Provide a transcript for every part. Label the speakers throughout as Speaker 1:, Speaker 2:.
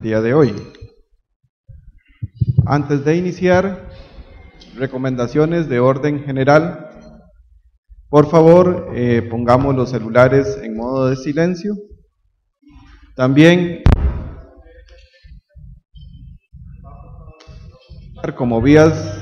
Speaker 1: día de hoy. Antes de iniciar, recomendaciones de orden general. Por favor, pongamos los celulares en modo de silencio. También, como vías,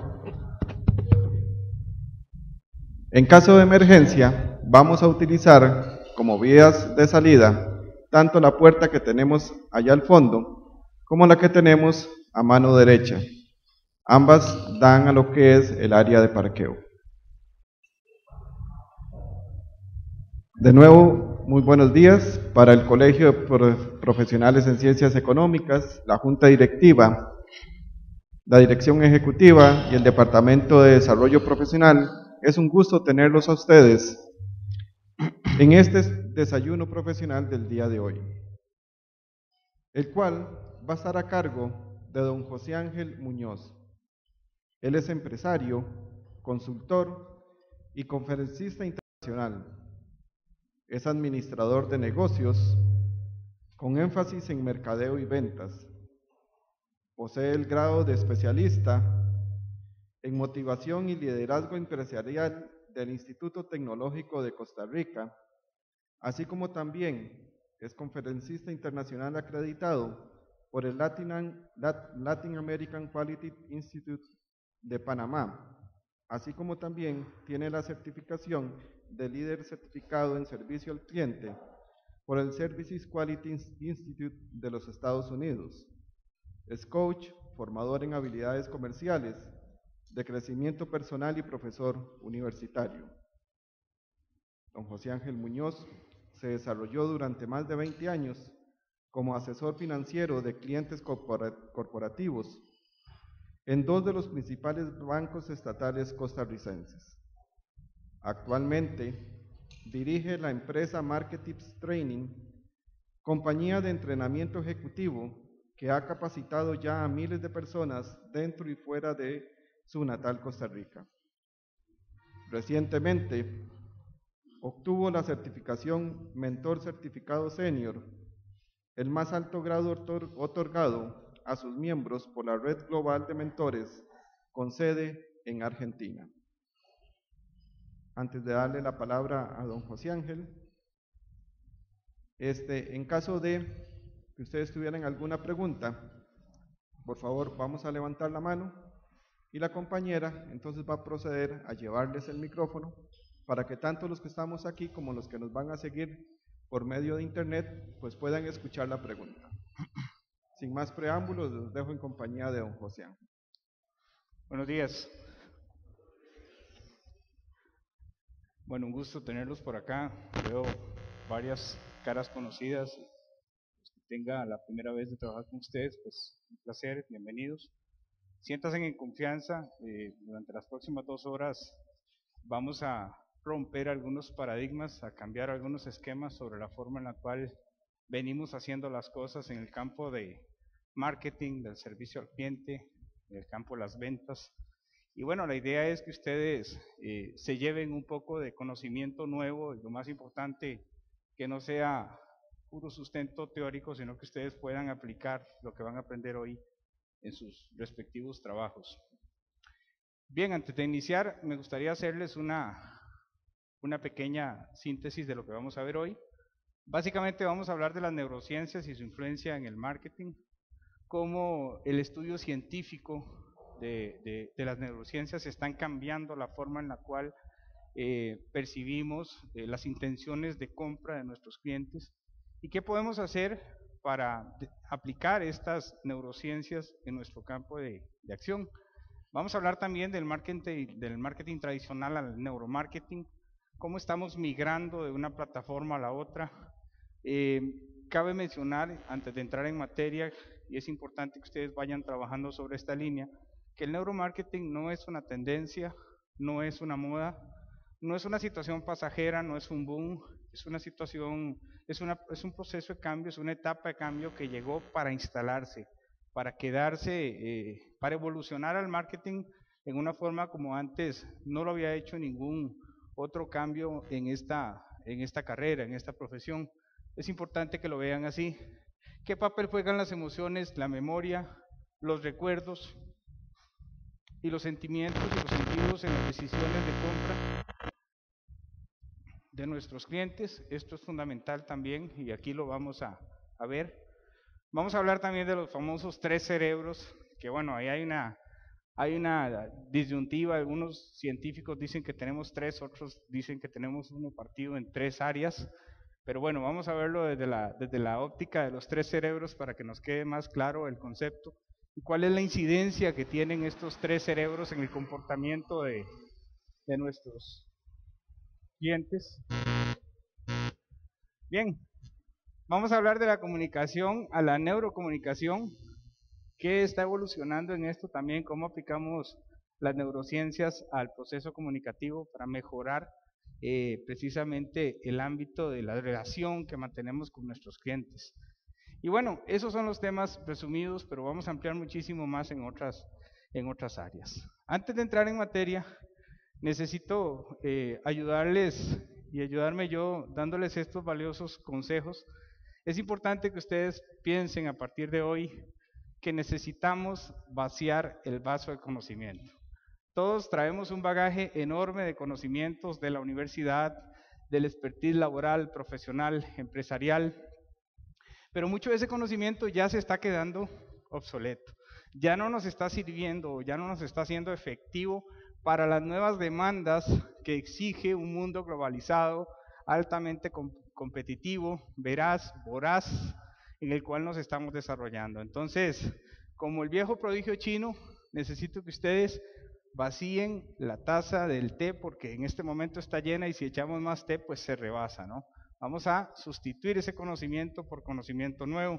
Speaker 1: en caso de emergencia, vamos a utilizar como vías de salida tanto la puerta que tenemos allá al fondo como la que tenemos a mano derecha. Ambas dan a lo que es el área de parqueo. De nuevo, muy buenos días para el Colegio de Profesionales en Ciencias Económicas, la Junta Directiva, la Dirección Ejecutiva y el Departamento de Desarrollo Profesional. Es un gusto tenerlos a ustedes en este desayuno profesional del día de hoy, el cual va a estar a cargo de don José Ángel Muñoz. Él es empresario, consultor y conferencista internacional. Es administrador de negocios con énfasis en mercadeo y ventas. Posee el grado de especialista en motivación y liderazgo empresarial del Instituto Tecnológico de Costa Rica, así como también es conferencista internacional acreditado por el Latin American Quality Institute de Panamá, así como también tiene la certificación de líder certificado en servicio al cliente por el Services Quality Institute de los Estados Unidos. Es coach, formador en habilidades comerciales, de crecimiento personal y profesor universitario. Don José Ángel Muñoz se desarrolló durante más de 20 años como asesor financiero de clientes corporativos en dos de los principales bancos estatales costarricenses. Actualmente dirige la empresa Marketips Training, compañía de entrenamiento ejecutivo que ha capacitado ya a miles de personas dentro y fuera de su natal Costa Rica. Recientemente obtuvo la certificación Mentor Certificado Senior, el más alto grado otorgado a sus miembros por la Red Global de Mentores con sede en Argentina. Antes de darle la palabra a don José Ángel, en caso de que ustedes tuvieran alguna pregunta, por favor vamos a levantar la mano y la compañera entonces va a proceder a llevarles el micrófono para que tanto los que estamos aquí como los que nos van a seguir por medio de internet pues puedan escuchar la pregunta. Sin más preámbulos, los dejo en compañía de don José Ángel.
Speaker 2: Buenos días. Bueno, un gusto tenerlos por acá. Veo varias caras conocidas. Que tenga la primera vez de trabajar con ustedes, pues un placer, bienvenidos. Siéntanse en confianza. Durante las próximas 2 horas vamos a romper algunos paradigmas, a cambiar algunos esquemas sobre la forma en la cual venimos haciendo las cosas en el campo de marketing, del servicio al cliente, en el campo de las ventas. Y bueno, la idea es que ustedes se lleven un poco de conocimiento nuevo, y lo más importante, que no sea puro sustento teórico, sino que ustedes puedan aplicar lo que van a aprender hoy en sus respectivos trabajos. Bien, antes de iniciar, me gustaría hacerles una pequeña síntesis de lo que vamos a ver hoy. Básicamente vamos a hablar de las neurociencias y su influencia en el marketing, cómo el estudio científico de las neurociencias están cambiando la forma en la cual percibimos las intenciones de compra de nuestros clientes y qué podemos hacer para aplicar estas neurociencias en nuestro campo de acción. Vamos a hablar también del marketing tradicional al neuromarketing, cómo estamos migrando de una plataforma a la otra. Cabe mencionar, antes de entrar en materia, y es importante que ustedes vayan trabajando sobre esta línea, que el neuromarketing no es una tendencia, no es una moda, no es una situación pasajera, no es un boom, es una situación, es un proceso de cambio, es una etapa de cambio que llegó para instalarse, para quedarse, para evolucionar al marketing en una forma como antes no lo había hecho ningún otro cambio en esta carrera, en esta profesión. Es importante que lo vean así. ¿Qué papel juegan las emociones, la memoria, los recuerdos y los sentimientos y los sentidos en las decisiones de compra de nuestros clientes? Esto es fundamental también y aquí lo vamos a ver. Vamos a hablar también de los famosos 3 cerebros, que bueno, ahí hay una disyuntiva. Algunos científicos dicen que tenemos 3, otros dicen que tenemos uno partido en 3 áreas. Pero bueno, vamos a verlo desde la óptica de los 3 cerebros para que nos quede más claro el concepto y cuál es la incidencia que tienen estos 3 cerebros en el comportamiento de nuestros clientes. Bien, vamos a hablar de la comunicación a la neurocomunicación, que está evolucionando en esto también, cómo aplicamos las neurociencias al proceso comunicativo para mejorar precisamente el ámbito de la relación que mantenemos con nuestros clientes. Y bueno, esos son los temas resumidos, pero vamos a ampliar muchísimo más en otras áreas. Antes de entrar en materia, necesito ayudarles y ayudarme yo dándoles estos valiosos consejos. Es importante que ustedes piensen a partir de hoy que necesitamos vaciar el vaso de conocimiento. Todos traemos un bagaje enorme de conocimientos de la universidad, del expertise laboral, profesional, empresarial, pero mucho de ese conocimiento ya se está quedando obsoleto. Ya no nos está sirviendo, ya no nos está haciendo efectivo para las nuevas demandas que exige un mundo globalizado, altamente competitivo, veraz, voraz, en el cual nos estamos desarrollando. Entonces, como el viejo prodigio chino, necesito que ustedes vacíen la taza del té porque en este momento está llena y si echamos más té pues se rebasa, ¿no? Vamos a sustituir ese conocimiento por conocimiento nuevo.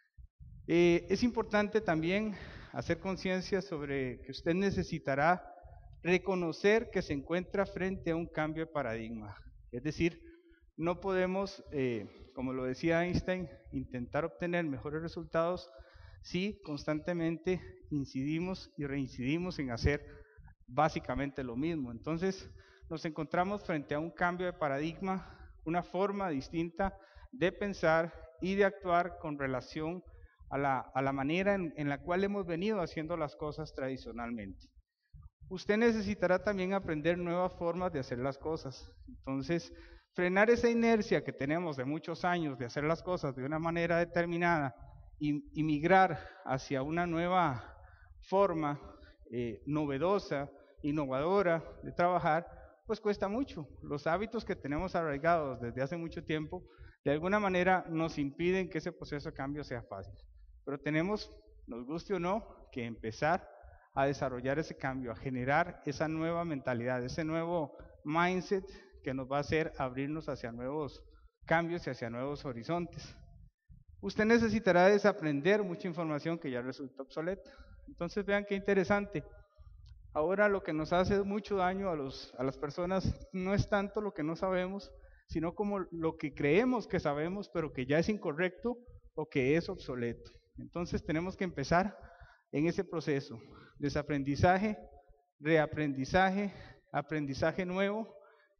Speaker 2: Es importante también hacer conciencia sobre que usted necesitará reconocer que se encuentra frente a un cambio de paradigma. Es decir, no podemos, como lo decía Einstein, intentar obtener mejores resultados si constantemente incidimos y reincidimos en hacer básicamente lo mismo. Entonces, nos encontramos frente a un cambio de paradigma, una forma distinta de pensar y de actuar con relación a la manera en la cual hemos venido haciendo las cosas tradicionalmente. Usted necesitará también aprender nuevas formas de hacer las cosas. Entonces, frenar esa inercia que tenemos de muchos años de hacer las cosas de una manera determinada y migrar hacia una nueva forma novedosa, innovadora de trabajar, pues cuesta mucho. Los hábitos que tenemos arraigados desde hace mucho tiempo, de alguna manera nos impiden que ese proceso de cambio sea fácil. Pero tenemos, nos guste o no, que empezar a desarrollar ese cambio, a generar esa nueva mentalidad, ese nuevo mindset que nos va a hacer abrirnos hacia nuevos cambios y hacia nuevos horizontes. Usted necesitará desaprender mucha información que ya resulta obsoleta. Entonces vean qué interesante. Ahora lo que nos hace mucho daño a las personas no es tanto lo que no sabemos, sino como lo que creemos que sabemos, pero que ya es incorrecto o que es obsoleto. Entonces tenemos que empezar en ese proceso. Desaprendizaje, reaprendizaje, aprendizaje nuevo,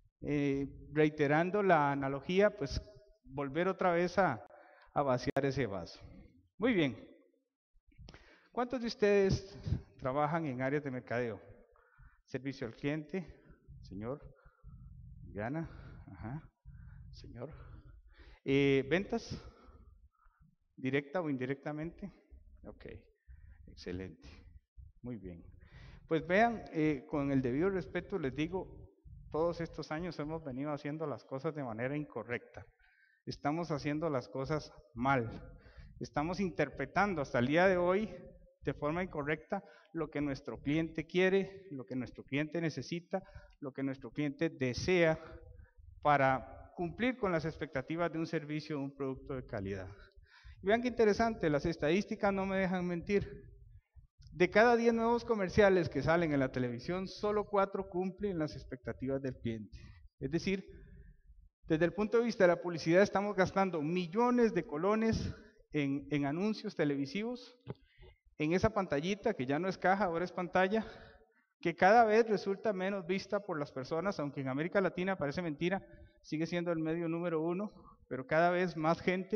Speaker 2: reiterando la analogía, pues volver otra vez a vaciar ese vaso. Muy bien. ¿Cuántos de ustedes trabajan en áreas de mercadeo? Servicio al cliente, señor. Gana, ajá, señor. ¿Ventas? ¿Directa o indirectamente? Ok, excelente. Muy bien. Pues vean, con el debido respeto les digo, todos estos años hemos venido haciendo las cosas de manera incorrecta. Estamos haciendo las cosas mal. Estamos interpretando hasta el día de hoy de forma incorrecta lo que nuestro cliente quiere, lo que nuestro cliente necesita, lo que nuestro cliente desea para cumplir con las expectativas de un servicio o un producto de calidad. Y vean qué interesante, las estadísticas no me dejan mentir. De cada 10 nuevos comerciales que salen en la televisión, solo 4 cumplen las expectativas del cliente. Es decir, desde el punto de vista de la publicidad estamos gastando millones de colones en anuncios televisivos, en esa pantallita que ya no es caja, ahora es pantalla, que cada vez resulta menos vista por las personas, aunque en América Latina parece mentira, sigue siendo el medio número 1, pero cada vez más gente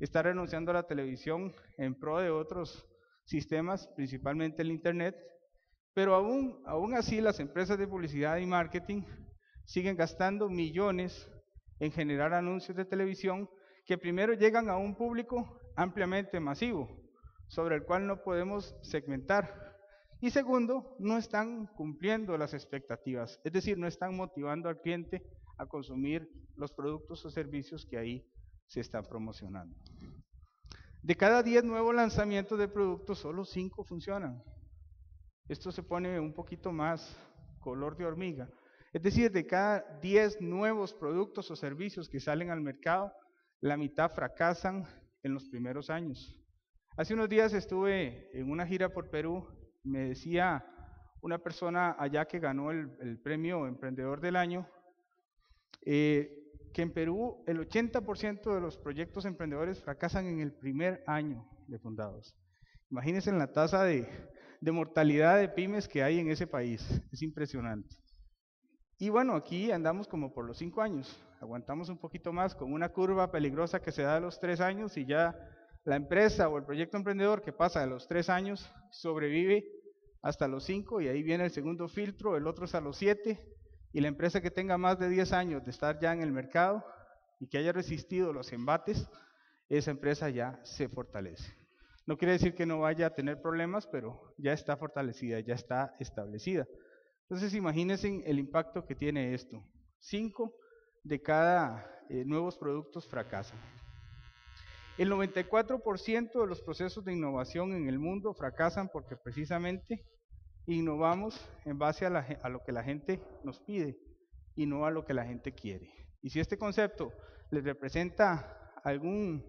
Speaker 2: está renunciando a la televisión en pro de otros sistemas, principalmente el Internet, pero aún así las empresas de publicidad y marketing siguen gastando millones en generar anuncios de televisión que primero llegan a un público ampliamente masivo, sobre el cual no podemos segmentar. Y segundo, no están cumpliendo las expectativas, es decir, no están motivando al cliente a consumir los productos o servicios que ahí se están promocionando. De cada 10 nuevos lanzamientos de productos, solo 5 funcionan. Esto se pone un poquito más color de hormiga. Es decir, de cada 10 nuevos productos o servicios que salen al mercado, la mitad fracasan en los primeros años. Hace unos días estuve en una gira por Perú. Me decía una persona allá que ganó el premio Emprendedor del Año, que en Perú el 80% de los proyectos emprendedores fracasan en el primer año de fundados. Imagínense la tasa de mortalidad de pymes que hay en ese país, es impresionante. Y bueno, aquí andamos como por los 5 años, aguantamos un poquito más con una curva peligrosa que se da a los 3 años y ya la empresa o el proyecto emprendedor que pasa de los 3 años sobrevive hasta los 5 y ahí viene el segundo filtro, el otro es a los 7 y la empresa que tenga más de 10 años de estar ya en el mercado y que haya resistido los embates, esa empresa ya se fortalece. No quiere decir que no vaya a tener problemas, pero ya está fortalecida, ya está establecida. Entonces imagínense el impacto que tiene esto. 5 de cada nuevos productos fracasan. El 94% de los procesos de innovación en el mundo fracasan porque precisamente innovamos en base a lo que la gente nos pide y no a lo que la gente quiere. Y si este concepto les representa algún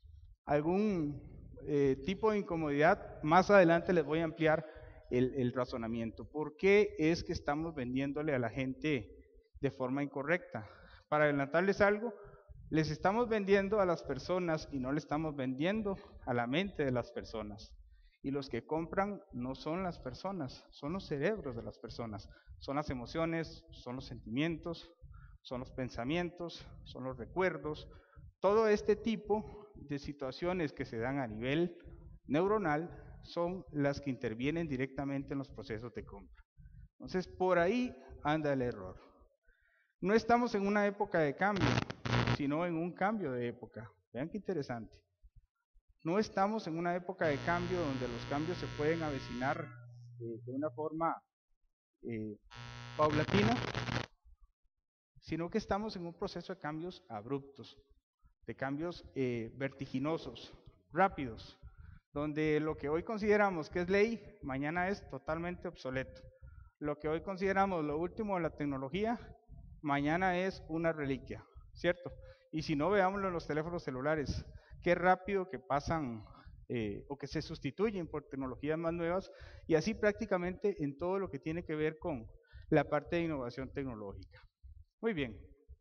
Speaker 2: tipo de incomodidad, más adelante les voy a ampliar el razonamiento. ¿Por qué es que estamos vendiéndole a la gente de forma incorrecta? Para adelantarles algo, les estamos vendiendo a las personas y no le estamos vendiendo a la mente de las personas. Y los que compran no son las personas, son los cerebros de las personas. Son las emociones, son los sentimientos, son los pensamientos, son los recuerdos. Todo este tipo de situaciones que se dan a nivel neuronal son las que intervienen directamente en los procesos de compra. Entonces, por ahí anda el error. No estamos en una época de cambio, sino en un cambio de época. Vean qué interesante. No estamos en una época de cambio donde los cambios se pueden avecinar de una forma paulatina, sino que estamos en un proceso de cambios abruptos, de cambios vertiginosos, rápidos, donde lo que hoy consideramos que es ley, mañana es totalmente obsoleto. Lo que hoy consideramos lo último de la tecnología, mañana es una reliquia, ¿cierto? Y si no, veámoslo en los teléfonos celulares, qué rápido que pasan o que se sustituyen por tecnologías más nuevas, y así prácticamente en todo lo que tiene que ver con la parte de innovación tecnológica. Muy bien.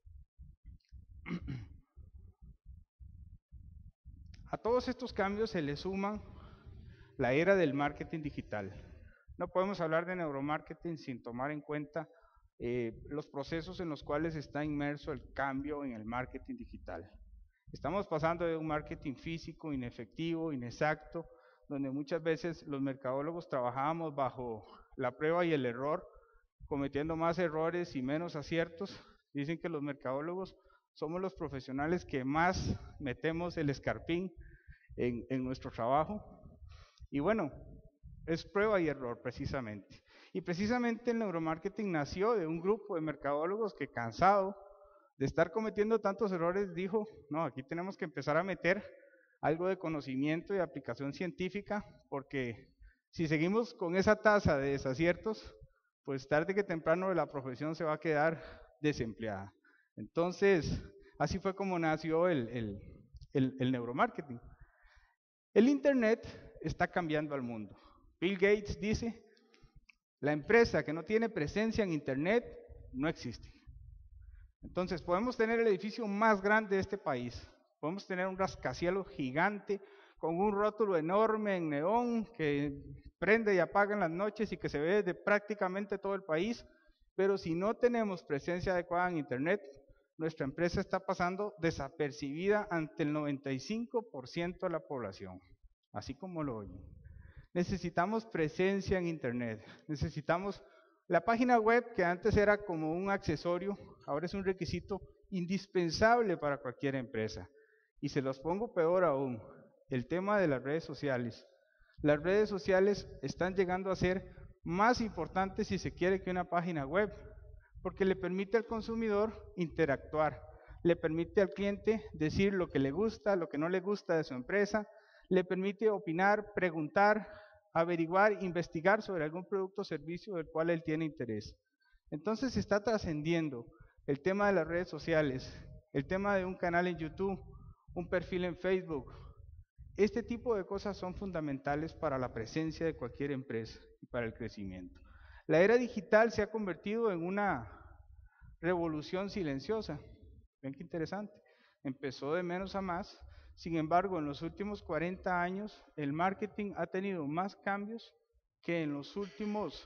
Speaker 2: A todos estos cambios se le suman la era del marketing digital. No podemos hablar de neuromarketing sin tomar en cuenta los procesos en los cuales está inmerso el cambio en el marketing digital. Estamos pasando de un marketing físico, inefectivo, inexacto, donde muchas veces los mercadólogos trabajábamos bajo la prueba y el error, cometiendo más errores y menos aciertos. Dicen que los mercadólogos somos los profesionales que más metemos el escarpín en nuestro trabajo. Y bueno, es prueba y error precisamente. Y precisamente el neuromarketing nació de un grupo de mercadólogos que, cansado de estar cometiendo tantos errores, dijo, no, aquí tenemos que empezar a meter algo de conocimiento y aplicación científica, porque si seguimos con esa tasa de desaciertos, pues tarde que temprano la profesión se va a quedar desempleada. Entonces, así fue como nació el neuromarketing. El Internet está cambiando al mundo. Bill Gates dice, la empresa que no tiene presencia en Internet no existe. Entonces, podemos tener el edificio más grande de este país, podemos tener un rascacielos gigante con un rótulo enorme en neón que prende y apaga en las noches y que se ve de prácticamente todo el país, pero si no tenemos presencia adecuada en Internet, nuestra empresa está pasando desapercibida ante el 95% de la población, así como lo oyen. Necesitamos presencia en Internet, necesitamos la página web que antes era como un accesorio, ahora es un requisito indispensable para cualquier empresa. Y se los pongo peor aún, el tema de las redes sociales. Las redes sociales están llegando a ser más importantes si se quiere que una página web, porque le permite al consumidor interactuar, le permite al cliente decir lo que le gusta, lo que no le gusta de su empresa, le permite opinar, preguntar, averiguar, investigar sobre algún producto o servicio del cual él tiene interés. Entonces se está trascendiendo el tema de las redes sociales, el tema de un canal en YouTube, un perfil en Facebook. Este tipo de cosas son fundamentales para la presencia de cualquier empresa y para el crecimiento. La era digital se ha convertido en una revolución silenciosa. Ven qué interesante. Empezó de menos a más. Sin embargo, en los últimos 40 años, el marketing ha tenido más cambios que en los últimos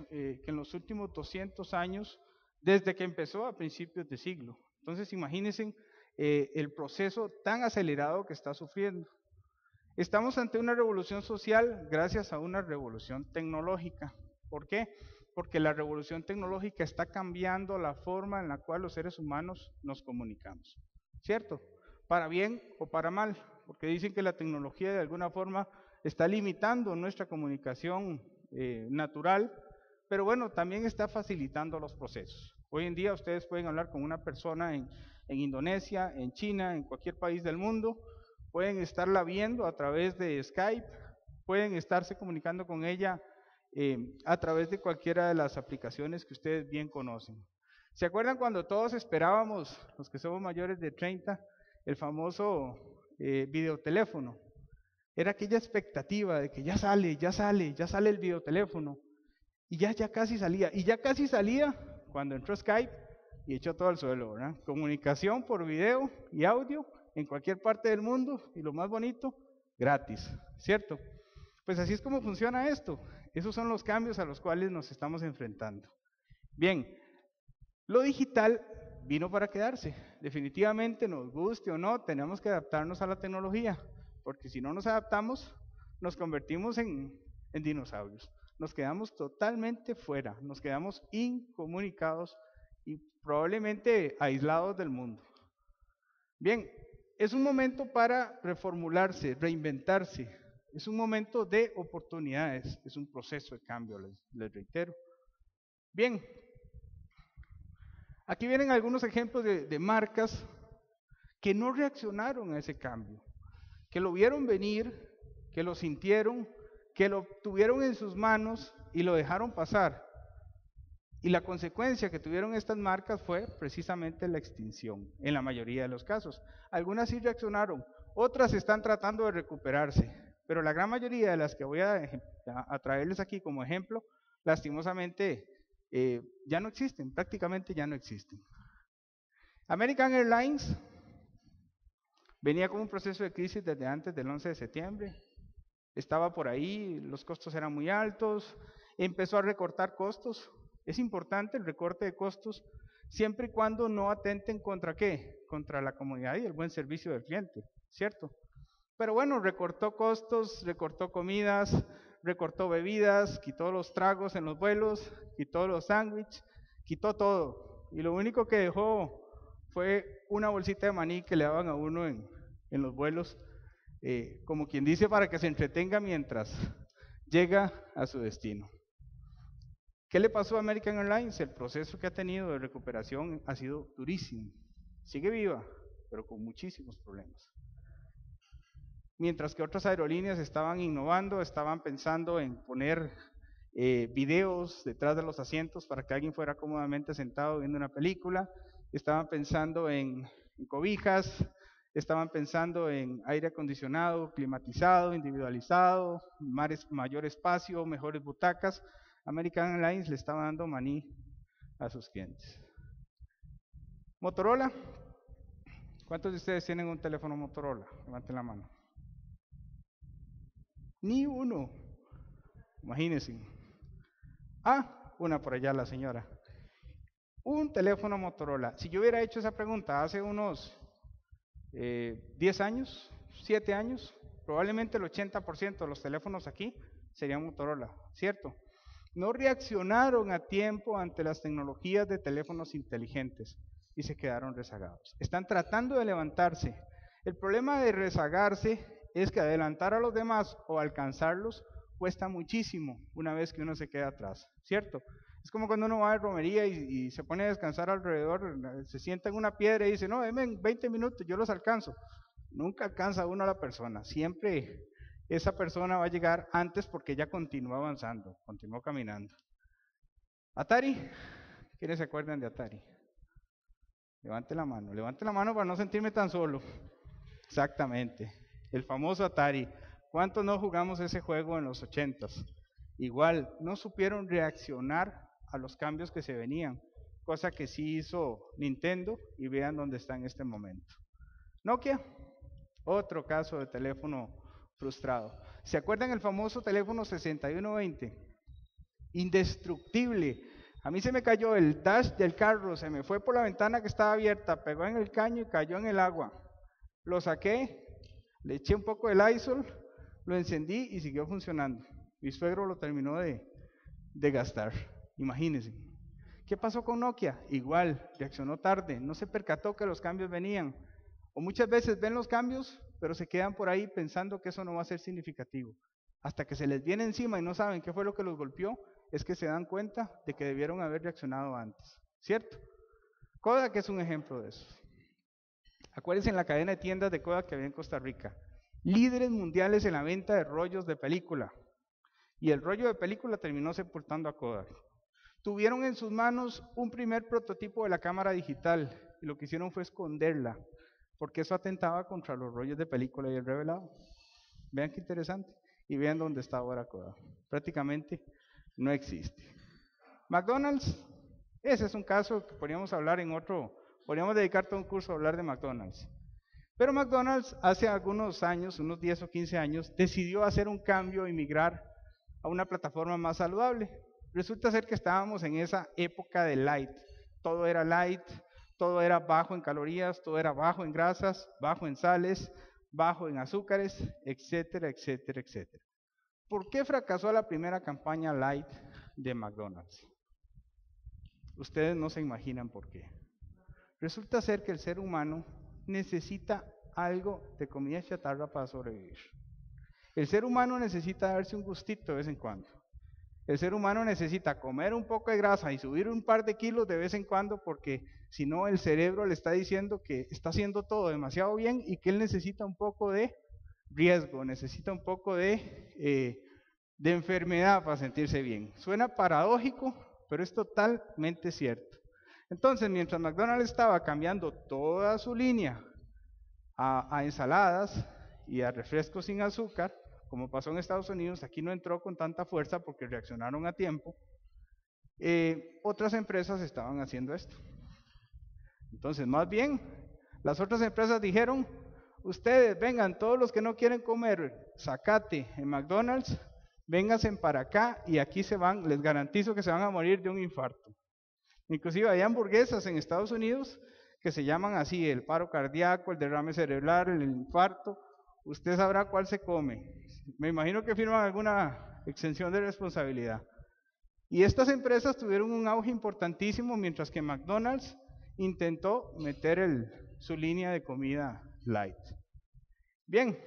Speaker 2: 200 años, desde que empezó a principios de siglo. Entonces, imagínense el proceso tan acelerado que está sufriendo. Estamos ante una revolución social gracias a una revolución tecnológica. ¿Por qué? Porque la revolución tecnológica está cambiando la forma en la cual los seres humanos nos comunicamos. ¿Cierto? Para bien o para mal, porque dicen que la tecnología de alguna forma está limitando nuestra comunicación natural, pero bueno, también está facilitando los procesos. Hoy en día ustedes pueden hablar con una persona en Indonesia, en China, en cualquier país del mundo, pueden estarla viendo a través de Skype, pueden estarse comunicando con ella a través de cualquiera de las aplicaciones que ustedes bien conocen. ¿Se acuerdan cuando todos esperábamos, los que somos mayores de 30, el famoso videoteléfono? Era aquella expectativa de que ya sale el videoteléfono. Y ya casi salía. Y ya casi salía cuando entró Skype y echó todo al suelo, ¿verdad? Comunicación por video y audio en cualquier parte del mundo y lo más bonito, gratis, ¿cierto? Pues así es como funciona esto. Esos son los cambios a los cuales nos estamos enfrentando. Bien, lo digital vino para quedarse. Definitivamente, nos guste o no, tenemos que adaptarnos a la tecnología, porque si no nos adaptamos, nos convertimos en dinosaurios. Nos quedamos totalmente fuera, nos quedamos incomunicados y probablemente aislados del mundo. Bien, es un momento para reformularse, reinventarse. Es un momento de oportunidades, es un proceso de cambio, les reitero. Bien, aquí vienen algunos ejemplos de marcas que no reaccionaron a ese cambio, que lo vieron venir, que lo sintieron, que lo tuvieron en sus manos y lo dejaron pasar. Y la consecuencia que tuvieron estas marcas fue precisamente la extinción, en la mayoría de los casos. Algunas sí reaccionaron, otras están tratando de recuperarse, pero la gran mayoría de las que voy a traerles aquí como ejemplo, lastimosamente ya no existen, prácticamente ya no existen. American Airlines venía con un proceso de crisis desde antes del 11 de septiembre, estaba por ahí, los costos eran muy altos, empezó a recortar costos. Es importante el recorte de costos siempre y cuando no atenten contra ¿qué? Contra la comodidad y el buen servicio del cliente, ¿cierto? Pero bueno, recortó costos, recortó comidas, recortó bebidas, quitó los tragos en los vuelos, quitó los sándwiches, quitó todo. Y lo único que dejó fue una bolsita de maní que le daban a uno en los vuelos, como quien dice, para que se entretenga mientras llega a su destino. ¿Qué le pasó a American Airlines? El proceso que ha tenido de recuperación ha sido durísimo. Sigue viva, pero con muchísimos problemas. Mientras que otras aerolíneas estaban innovando, estaban pensando en poner videos detrás de los asientos para que alguien fuera cómodamente sentado viendo una película, estaban pensando en cobijas, estaban pensando en aire acondicionado, climatizado, individualizado, mayor espacio, mejores butacas. American Airlines le estaba dando maní a sus clientes. Motorola. ¿Cuántos de ustedes tienen un teléfono Motorola? Levanten la mano. Ni uno. Imagínense. Ah, una por allá la señora. Un teléfono Motorola. Si yo hubiera hecho esa pregunta hace unos 10 años, 7 años, probablemente el 80% de los teléfonos aquí serían Motorola, ¿cierto? No reaccionaron a tiempo ante las tecnologías de teléfonos inteligentes y se quedaron rezagados. Están tratando de levantarse. El problema de rezagarse es que adelantar a los demás o alcanzarlos cuesta muchísimo una vez que uno se queda atrás, ¿cierto? Es como cuando uno va a romería y se pone a descansar alrededor, se sienta en una piedra y dice, no, denme 20 minutos, yo los alcanzo. Nunca alcanza uno a la persona, siempre esa persona va a llegar antes porque ya continúa avanzando, continuó caminando. Atari, ¿quiénes se acuerdan de Atari? Levante la mano para no sentirme tan solo. Exactamente, el famoso Atari. ¿Cuántos no jugamos ese juego en los 80s? Igual, no supieron reaccionar a los cambios que se venían, cosa que sí hizo Nintendo y vean dónde está en este momento. Nokia, otro caso de teléfono frustrado. ¿Se acuerdan el famoso teléfono 6120? Indestructible. A mí se me cayó el dash del carro, se me fue por la ventana que estaba abierta, pegó en el caño y cayó en el agua. Lo saqué, le eché un poco de Lysol, lo encendí y siguió funcionando. Mi suegro lo terminó de gastar. Imagínense. ¿Qué pasó con Nokia? Igual, reaccionó tarde, no se percató que los cambios venían. O muchas veces ven los cambios, pero se quedan por ahí pensando que eso no va a ser significativo. Hasta que se les viene encima y no saben qué fue lo que los golpeó, es que se dan cuenta de que debieron haber reaccionado antes, ¿cierto? Kodak es un ejemplo de eso. Acuérdense en la cadena de tiendas de Kodak que había en Costa Rica. Líderes mundiales en la venta de rollos de película. Y el rollo de película terminó sepultando a Kodak. Tuvieron en sus manos un primer prototipo de la cámara digital y lo que hicieron fue esconderla, porque eso atentaba contra los rollos de película y el revelado. Vean qué interesante. Y vean dónde está ahora Kodak. Prácticamente no existe. McDonald's, ese es un caso que podríamos hablar en otro, podríamos dedicar todo un curso a hablar de McDonald's. Pero McDonald's hace algunos años, unos 10 o 15 años, decidió hacer un cambio y migrar a una plataforma más saludable. Resulta ser que estábamos en esa época de light. Todo era light, todo era bajo en calorías, todo era bajo en grasas, bajo en sales, bajo en azúcares, etcétera, etcétera, etcétera. ¿Por qué fracasó la primera campaña light de McDonald's? Ustedes no se imaginan por qué. Resulta ser que el ser humano necesita algo de comida chatarra para sobrevivir. El ser humano necesita darse un gustito de vez en cuando. El ser humano necesita comer un poco de grasa y subir un par de kilos de vez en cuando porque si no el cerebro le está diciendo que está haciendo todo demasiado bien y que él necesita un poco de riesgo, necesita un poco de enfermedad para sentirse bien. Suena paradójico, pero es totalmente cierto. Entonces, mientras McDonald's estaba cambiando toda su línea a ensaladas y a refrescos sin azúcar, como pasó en Estados Unidos, aquí no entró con tanta fuerza porque reaccionaron a tiempo, otras empresas estaban haciendo esto. Entonces, más bien, las otras empresas dijeron, ustedes vengan, todos los que no quieren comer zacate en McDonald's, vénganse para acá y aquí se van, les garantizo que se van a morir de un infarto. Inclusive hay hamburguesas en Estados Unidos que se llaman así, el paro cardíaco, el derrame cerebral, el infarto, usted sabrá cuál se come. Me imagino que firman alguna exención de responsabilidad. Y estas empresas tuvieron un auge importantísimo mientras que McDonald's intentó meter su línea de comida light. Bien,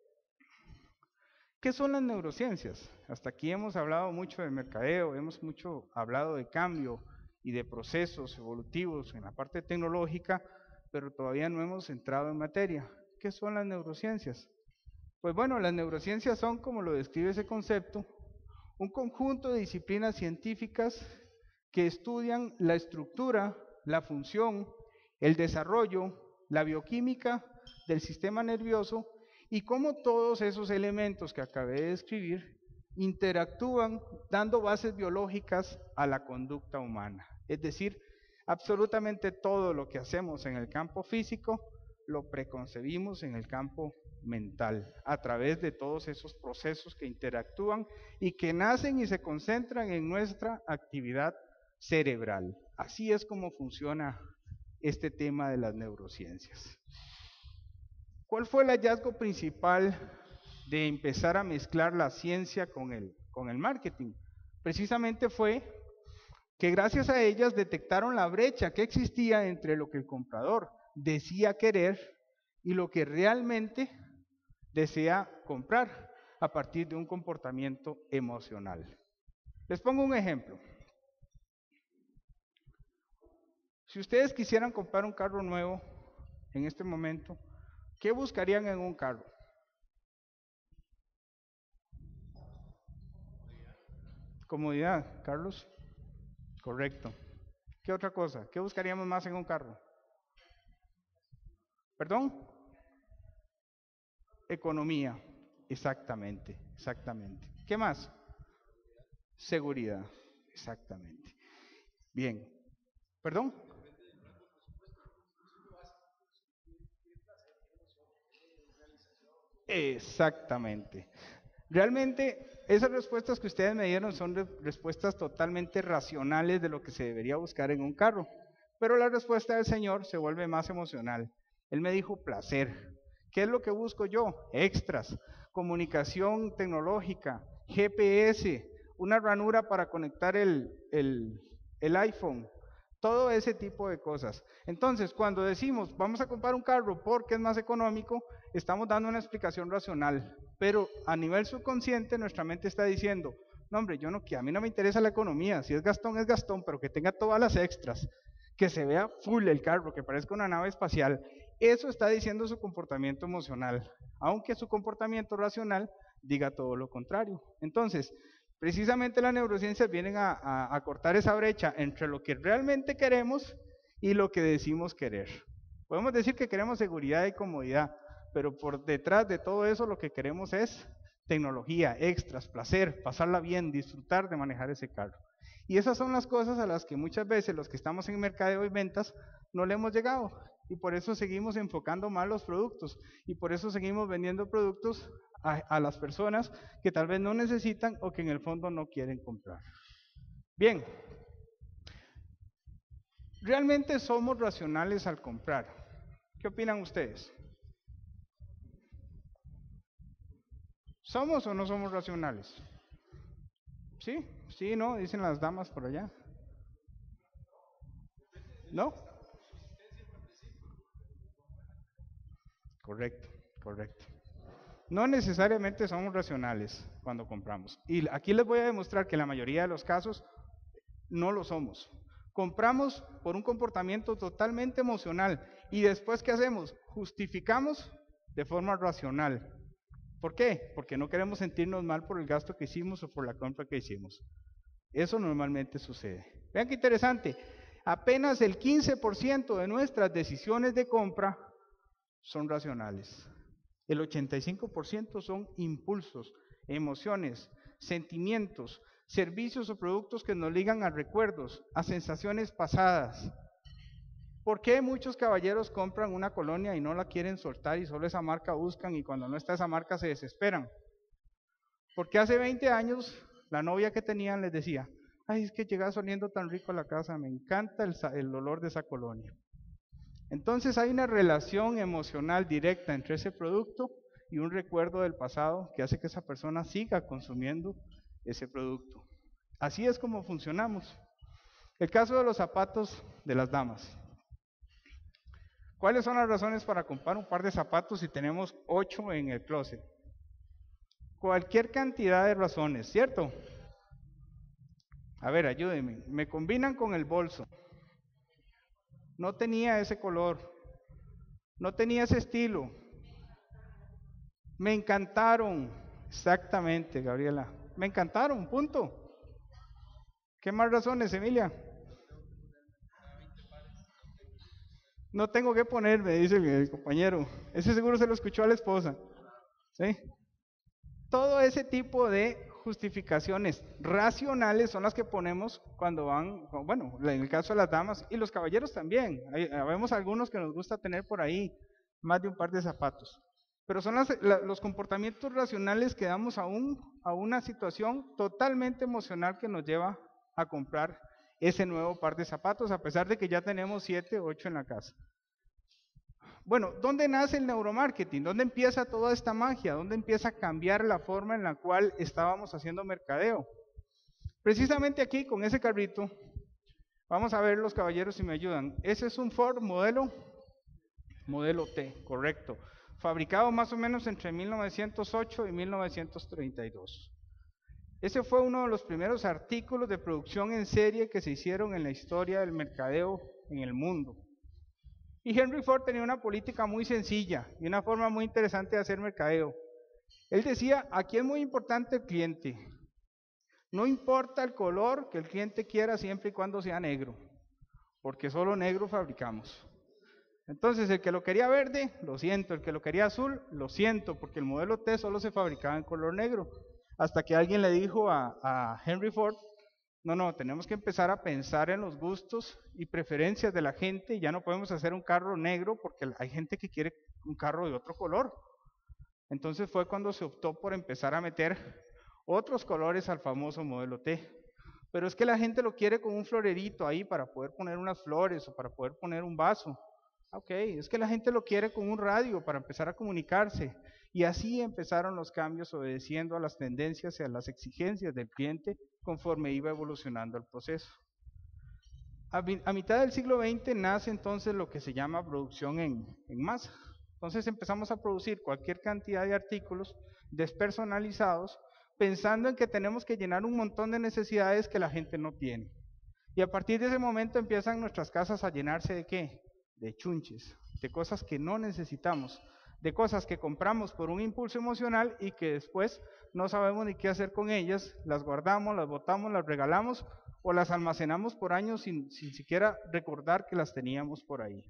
Speaker 2: ¿qué son las neurociencias? Hasta aquí hemos hablado mucho de mercadeo, hemos hablado de cambio y de procesos evolutivos en la parte tecnológica, pero todavía no hemos entrado en materia. ¿Qué son las neurociencias? Pues bueno, las neurociencias son, como lo describe ese concepto, un conjunto de disciplinas científicas que estudian la estructura, la función, el desarrollo, la bioquímica del sistema nervioso y cómo todos esos elementos que acabé de describir interactúan dando bases biológicas a la conducta humana. Es decir, absolutamente todo lo que hacemos en el campo físico lo preconcebimos en el campo mental, a través de todos esos procesos que interactúan y que nacen y se concentran en nuestra actividad cerebral. Así es como funciona este tema de las neurociencias. ¿Cuál fue el hallazgo principal de empezar a mezclar la ciencia con el marketing? Precisamente fue que gracias a ellas detectaron la brecha que existía entre lo que el comprador decía querer y lo que realmente desea comprar a partir de un comportamiento emocional. Les pongo un ejemplo. Si ustedes quisieran comprar un carro nuevo en este momento, ¿qué buscarían en un carro? Comodidad, Carlos. Correcto. ¿Qué otra cosa? ¿Qué buscaríamos más en un carro? ¿Perdón? Economía. Exactamente, exactamente. ¿Qué más? Seguridad. Exactamente. Bien. ¿Perdón? Exactamente. Realmente, esas respuestas que ustedes me dieron son respuestas totalmente racionales de lo que se debería buscar en un carro. Pero la respuesta del Señor se vuelve más emocional. Él me dijo placer. ¿Qué es lo que busco yo? Extras, comunicación tecnológica, GPS, una ranura para conectar el iPhone, todo ese tipo de cosas. Entonces, cuando decimos vamos a comprar un carro porque es más económico, estamos dando una explicación racional, pero a nivel subconsciente nuestra mente está diciendo, no hombre, que a mí no me interesa la economía, si es Gastón, pero que tenga todas las extras, que se vea full el carro, que parezca una nave espacial. Eso está diciendo su comportamiento emocional, aunque su comportamiento racional diga todo lo contrario. Entonces, precisamente las neurociencias vienen a cortar esa brecha entre lo que realmente queremos y lo que decimos querer. Podemos decir que queremos seguridad y comodidad, pero por detrás de todo eso lo que queremos es tecnología, extras, placer, pasarla bien, disfrutar de manejar ese carro. Y esas son las cosas a las que muchas veces los que estamos en mercadeo y ventas no le hemos llegado. Y por eso seguimos enfocando mal los productos. Y por eso seguimos vendiendo productos a las personas que tal vez no necesitan o que en el fondo no quieren comprar. Bien, ¿realmente somos racionales al comprar? ¿Qué opinan ustedes? ¿Somos o no somos racionales? ¿Sí? ¿Sí, no? Dicen las damas por allá. ¿No? Correcto, correcto. No necesariamente somos racionales cuando compramos. Y aquí les voy a demostrar que en la mayoría de los casos no lo somos. Compramos por un comportamiento totalmente emocional y después ¿qué hacemos? Justificamos de forma racional. ¿Por qué? Porque no queremos sentirnos mal por el gasto que hicimos o por la compra que hicimos. Eso normalmente sucede. Vean qué interesante. Apenas el 15% de nuestras decisiones de compra son racionales. El 85% son impulsos, emociones, sentimientos, servicios o productos que nos ligan a recuerdos, a sensaciones pasadas. ¿Por qué muchos caballeros compran una colonia y no la quieren soltar y solo esa marca buscan y cuando no está esa marca se desesperan? Porque hace 20 años la novia que tenían les decía, ay, es que llegas oliendo tan rico a la casa, me encanta el olor de esa colonia. Entonces hay una relación emocional directa entre ese producto y un recuerdo del pasado que hace que esa persona siga consumiendo ese producto. Así es como funcionamos. El caso de los zapatos de las damas. ¿Cuáles son las razones para comprar un par de zapatos si tenemos 8 en el closet? Cualquier cantidad de razones, ¿cierto? A ver, ayúdenme. Me combinan con el bolso. No tenía ese color. No tenía ese estilo. Me encantaron. Exactamente, Gabriela. Me encantaron, punto. ¿Qué más razones, Emilia? No tengo que ponerme, dice el compañero. Ese seguro se lo escuchó a la esposa. ¿Sí? Todo ese tipo de justificaciones racionales son las que ponemos cuando van, bueno, en el caso de las damas y los caballeros también. Vemos algunos que nos gusta tener por ahí más de un par de zapatos. Pero son los comportamientos racionales que damos a una situación totalmente emocional que nos lleva a comprar ese nuevo par de zapatos, a pesar de que ya tenemos 7, 8 en la casa. Bueno, ¿dónde nace el neuromarketing? ¿Dónde empieza toda esta magia? ¿Dónde empieza a cambiar la forma en la cual estábamos haciendo mercadeo? Precisamente aquí, con ese carrito, vamos a ver los caballeros si me ayudan. Ese es un Ford modelo T, correcto. Fabricado más o menos entre 1908 y 1932. Ese fue uno de los primeros artículos de producción en serie que se hicieron en la historia del mercadeo en el mundo. Y Henry Ford tenía una política muy sencilla y una forma muy interesante de hacer mercadeo. Él decía, aquí es muy importante el cliente. No importa el color que el cliente quiera siempre y cuando sea negro, porque solo negro fabricamos. Entonces, el que lo quería verde, lo siento. El que lo quería azul, lo siento, porque el modelo T solo se fabricaba en color negro. Hasta que alguien le dijo a Henry Ford, no, tenemos que empezar a pensar en los gustos y preferencias de la gente. Ya no podemos hacer un carro negro porque hay gente que quiere un carro de otro color. Entonces fue cuando se optó por empezar a meter otros colores al famoso modelo T. Pero es que la gente lo quiere con un florerito ahí para poder poner unas flores o para poder poner un vaso. Ok, es que la gente lo quiere con un radio para empezar a comunicarse. Y así empezaron los cambios obedeciendo a las tendencias y a las exigencias del cliente conforme iba evolucionando el proceso. A mitad del siglo XX nace entonces lo que se llama producción en masa. Entonces empezamos a producir cualquier cantidad de artículos despersonalizados pensando en que tenemos que llenar un montón de necesidades que la gente no tiene. Y a partir de ese momento empiezan nuestras casas a llenarse ¿de qué? De chunches, de cosas que no necesitamos, de cosas que compramos por un impulso emocional y que después no sabemos ni qué hacer con ellas, las guardamos, las botamos, las regalamos o las almacenamos por años sin siquiera recordar que las teníamos por ahí.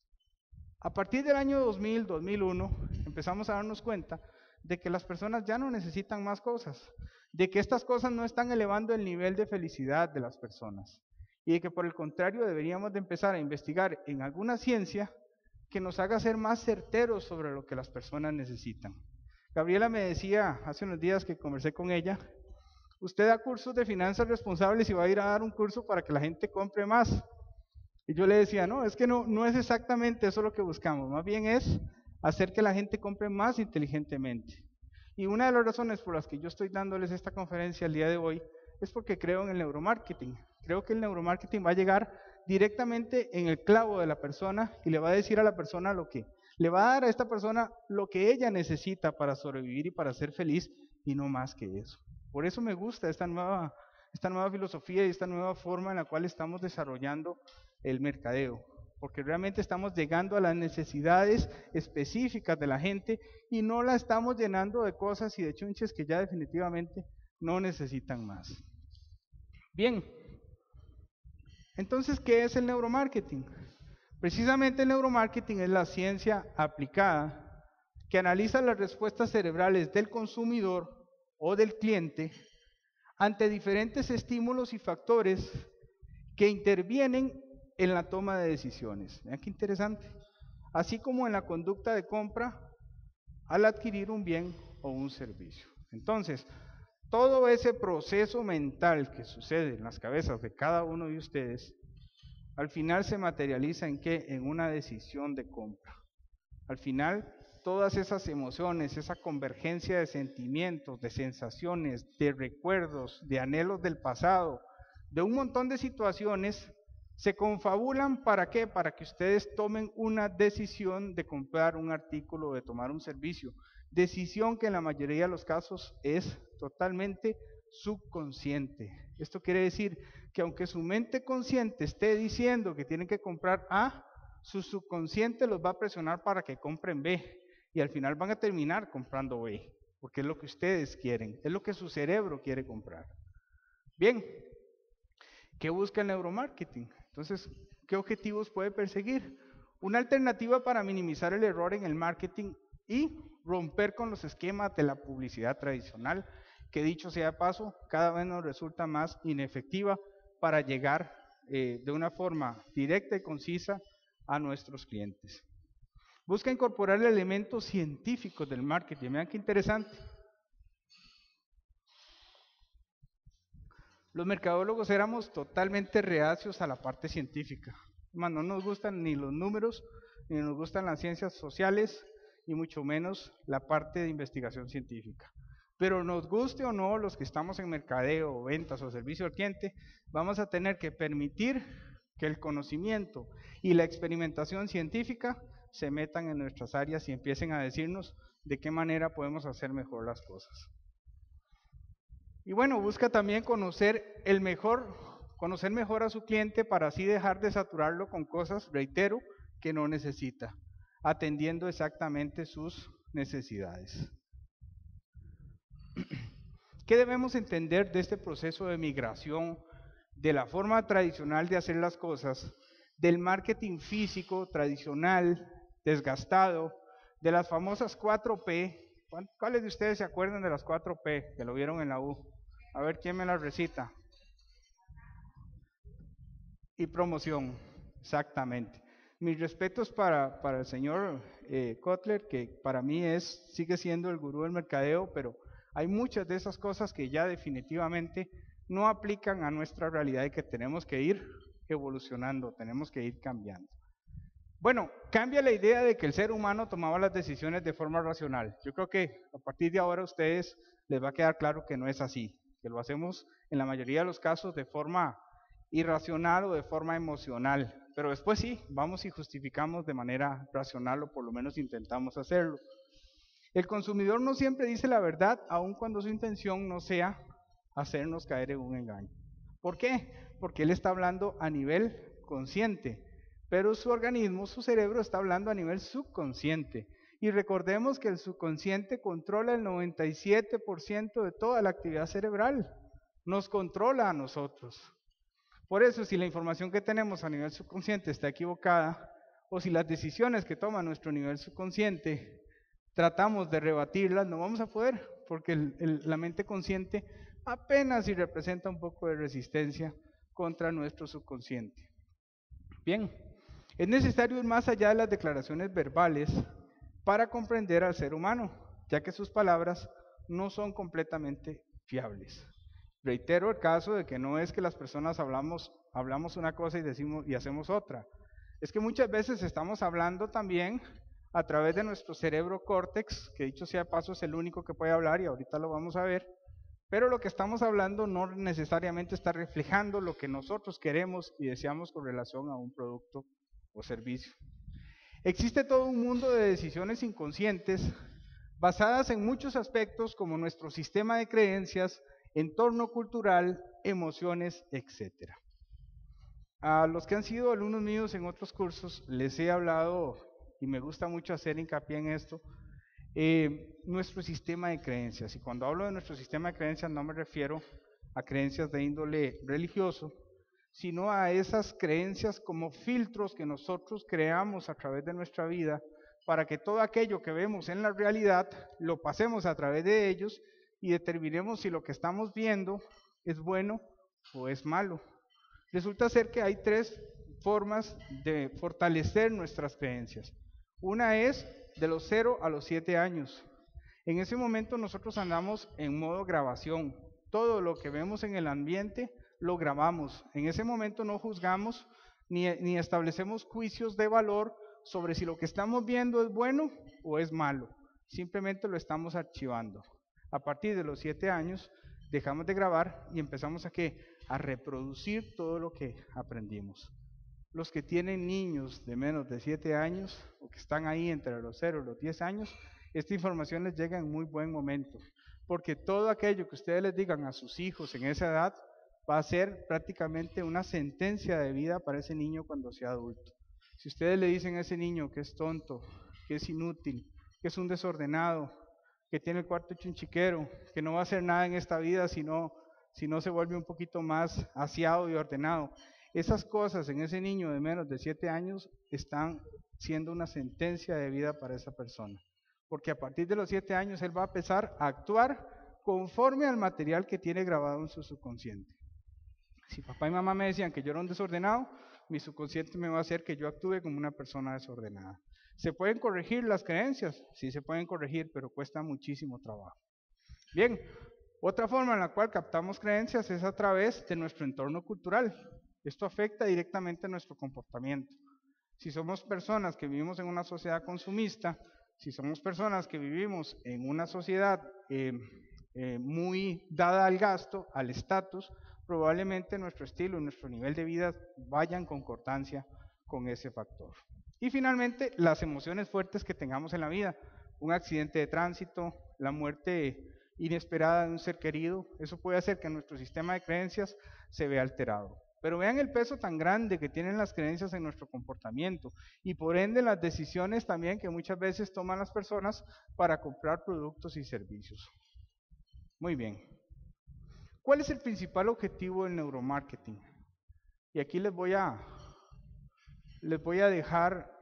Speaker 2: A partir del año 2000, 2001, empezamos a darnos cuenta de que las personas ya no necesitan más cosas, de que estas cosas no están elevando el nivel de felicidad de las personas y de que por el contrario deberíamos de empezar a investigar en alguna ciencia que nos haga ser más certeros sobre lo que las personas necesitan. Gabriela me decía hace unos días que conversé con ella, usted da cursos de finanzas responsables y va a ir a dar un curso para que la gente compre más. Y yo le decía, no, es que no es exactamente eso lo que buscamos, más bien es hacer que la gente compre más inteligentemente. Y una de las razones por las que yo estoy dándoles esta conferencia el día de hoy es porque creo en el neuromarketing. Creo que el neuromarketing va a llegar directamente en el clavo de la persona y le va a decir a la persona le va a dar a esta persona lo que ella necesita para sobrevivir y para ser feliz y no más que eso. Por eso me gusta esta nueva filosofía y esta nueva forma en la cual estamos desarrollando el mercadeo, porque realmente estamos llegando a las necesidades específicas de la gente y no la estamos llenando de cosas y de chunches que ya definitivamente no necesitan más. Bien, entonces, ¿qué es el neuromarketing? Precisamente el neuromarketing es la ciencia aplicada que analiza las respuestas cerebrales del consumidor o del cliente ante diferentes estímulos y factores que intervienen en la toma de decisiones. Vean qué interesante. Así como en la conducta de compra al adquirir un bien o un servicio. Entonces, todo ese proceso mental que sucede en las cabezas de cada uno de ustedes, al final se materializa ¿en qué? En una decisión de compra. Al final, todas esas emociones, esa convergencia de sentimientos, de sensaciones, de recuerdos, de anhelos del pasado, de un montón de situaciones, se confabulan ¿para qué? Para que ustedes tomen una decisión de comprar un artículo o de tomar un servicio. Decisión que en la mayoría de los casos es totalmente subconsciente. Esto quiere decir que aunque su mente consciente esté diciendo que tienen que comprar A, su subconsciente los va a presionar para que compren B y al final van a terminar comprando B, porque es lo que ustedes quieren, es lo que su cerebro quiere comprar. Bien, ¿qué busca el neuromarketing? Entonces, ¿qué objetivos puede perseguir? Una alternativa para minimizar el error en el marketing y romper con los esquemas de la publicidad tradicional, que dicho sea de paso, cada vez nos resulta más inefectiva para llegar de una forma directa y concisa a nuestros clientes. Busca incorporar elementos científicos del marketing. Vean qué interesante. Los mercadólogos éramos totalmente reacios a la parte científica. No nos gustan ni los números, ni nos gustan las ciencias sociales, y mucho menos la parte de investigación científica. Pero nos guste o no, los que estamos en mercadeo, ventas o servicio al cliente, vamos a tener que permitir que el conocimiento y la experimentación científica se metan en nuestras áreas y empiecen a decirnos de qué manera podemos hacer mejor las cosas. Y bueno, busca también conocer mejor a su cliente para así dejar de saturarlo con cosas, reitero, que no necesita, atendiendo exactamente sus necesidades. ¿Qué debemos entender de este proceso de migración de la forma tradicional de hacer las cosas, del marketing físico tradicional, desgastado, de las famosas 4P? ¿Cuáles de ustedes se acuerdan de las 4P que lo vieron en la U? A ver, ¿quién me las recita? Y promoción, exactamente. Mis respetos para el señor Kotler, que para mí sigue siendo el gurú del mercadeo, pero hay muchas de esas cosas que ya definitivamente no aplican a nuestra realidad y que tenemos que ir evolucionando, tenemos que ir cambiando. Bueno, cambia la idea de que el ser humano tomaba las decisiones de forma racional. Yo creo que a partir de ahora a ustedes les va a quedar claro que no es así, que lo hacemos en la mayoría de los casos de forma irracional o de forma emocional, pero después sí, vamos y justificamos de manera racional o por lo menos intentamos hacerlo. El consumidor no siempre dice la verdad, aun cuando su intención no sea hacernos caer en un engaño. ¿Por qué? Porque él está hablando a nivel consciente, pero su organismo, su cerebro está hablando a nivel subconsciente. Y recordemos que el subconsciente controla el 97% de toda la actividad cerebral, nos controla a nosotros. Por eso, si la información que tenemos a nivel subconsciente está equivocada, o si las decisiones que toma nuestro nivel subconsciente tratamos de rebatirlas, no vamos a poder, porque la mente consciente apenas si representa un poco de resistencia contra nuestro subconsciente. Bien, es necesario ir más allá de las declaraciones verbales para comprender al ser humano, ya que sus palabras no son completamente fiables. Reitero el caso de que no es que las personas hablamos una cosa y hacemos otra. Es que muchas veces estamos hablando también a través de nuestro cerebro córtex, que dicho sea de paso es el único que puede hablar y ahorita lo vamos a ver, pero lo que estamos hablando no necesariamente está reflejando lo que nosotros queremos y deseamos con relación a un producto o servicio. Existe todo un mundo de decisiones inconscientes basadas en muchos aspectos como nuestro sistema de creencias, entorno cultural, emociones, etc. A los que han sido alumnos míos en otros cursos les he hablado, y me gusta mucho hacer hincapié en esto, nuestro sistema de creencias. Y cuando hablo de nuestro sistema de creencias no me refiero a creencias de índole religioso, sino a esas creencias como filtros que nosotros creamos a través de nuestra vida para que todo aquello que vemos en la realidad lo pasemos a través de ellos y determinemos si lo que estamos viendo es bueno o es malo. Resulta ser que hay tres formas de fortalecer nuestras creencias. Una es de los 0 a los 7 años. En ese momento nosotros andamos en modo grabación. Todo lo que vemos en el ambiente lo grabamos. En ese momento no juzgamos ni establecemos juicios de valor sobre si lo que estamos viendo es bueno o es malo. Simplemente lo estamos archivando. A partir de los 7 años dejamos de grabar y empezamos a reproducir todo lo que aprendimos. Los que tienen niños de menos de 7 años o que están ahí entre los 0 y los 10 años, esta información les llega en muy buen momento, porque todo aquello que ustedes les digan a sus hijos en esa edad va a ser prácticamente una sentencia de vida para ese niño cuando sea adulto. Si ustedes le dicen a ese niño que es tonto, que es inútil, que es un desordenado, que tiene el cuarto hecho un chiquero, que no va a hacer nada en esta vida si no se vuelve un poquito más aseado y ordenado, esas cosas en ese niño de menos de 7 años están siendo una sentencia de vida para esa persona. Porque a partir de los 7 años él va a empezar a actuar conforme al material que tiene grabado en su subconsciente. Si papá y mamá me decían que yo era un desordenado, mi subconsciente me va a hacer que yo actúe como una persona desordenada. ¿Se pueden corregir las creencias? Sí se pueden corregir, pero cuesta muchísimo trabajo. Bien, Otra forma en la cual captamos creencias es a través de nuestro entorno cultural. Esto afecta directamente nuestro comportamiento. Si somos personas que vivimos en una sociedad consumista, si somos personas que vivimos en una sociedad muy dada al gasto, al estatus, probablemente nuestro estilo y nuestro nivel de vida vaya en concordancia con ese factor. Y finalmente, las emociones fuertes que tengamos en la vida, un accidente de tránsito, la muerte inesperada de un ser querido, eso puede hacer que nuestro sistema de creencias se vea alterado. Pero vean el peso tan grande que tienen las creencias en nuestro comportamiento y por ende las decisiones también que muchas veces toman las personas para comprar productos y servicios. Muy bien. ¿Cuál es el principal objetivo del neuromarketing? Y aquí les voy a dejar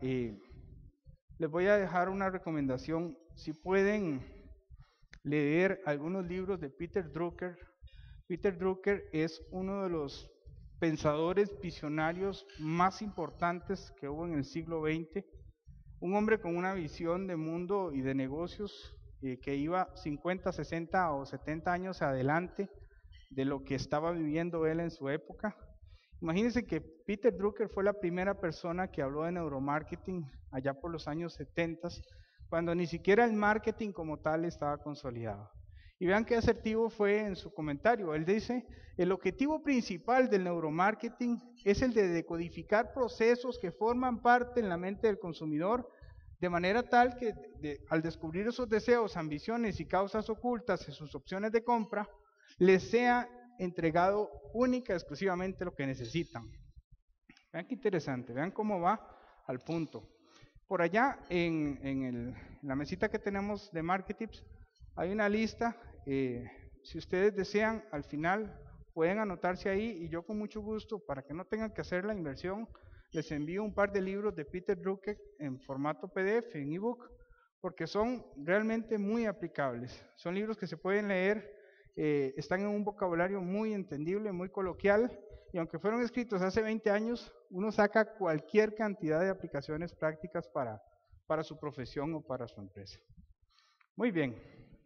Speaker 2: una recomendación. Si pueden leer algunos libros de Peter Drucker. Peter Drucker es uno de los pensadores visionarios más importantes que hubo en el siglo XX, un hombre con una visión de mundo y de negocios que iba 50, 60 o 70 años adelante de lo que estaba viviendo él en su época. Imagínense que Peter Drucker fue la primera persona que habló de neuromarketing allá por los años 70, cuando ni siquiera el marketing como tal estaba consolidado. Y vean qué asertivo fue en su comentario. Él dice, el objetivo principal del neuromarketing es el de decodificar procesos que forman parte en la mente del consumidor, de manera tal que al descubrir esos deseos, ambiciones y causas ocultas en sus opciones de compra, les sea entregado única y exclusivamente lo que necesitan. Vean qué interesante, vean cómo va al punto. Por allá en la mesita que tenemos de Marketips, hay una lista, si ustedes desean, al final pueden anotarse ahí y yo con mucho gusto, para que no tengan que hacer la inversión, les envío un par de libros de Peter Drucker en formato PDF, en ebook, porque son realmente muy aplicables. Son libros que se pueden leer, están en un vocabulario muy entendible, muy coloquial, y aunque fueron escritos hace 20 años, uno saca cualquier cantidad de aplicaciones prácticas para su profesión o para su empresa. Muy bien.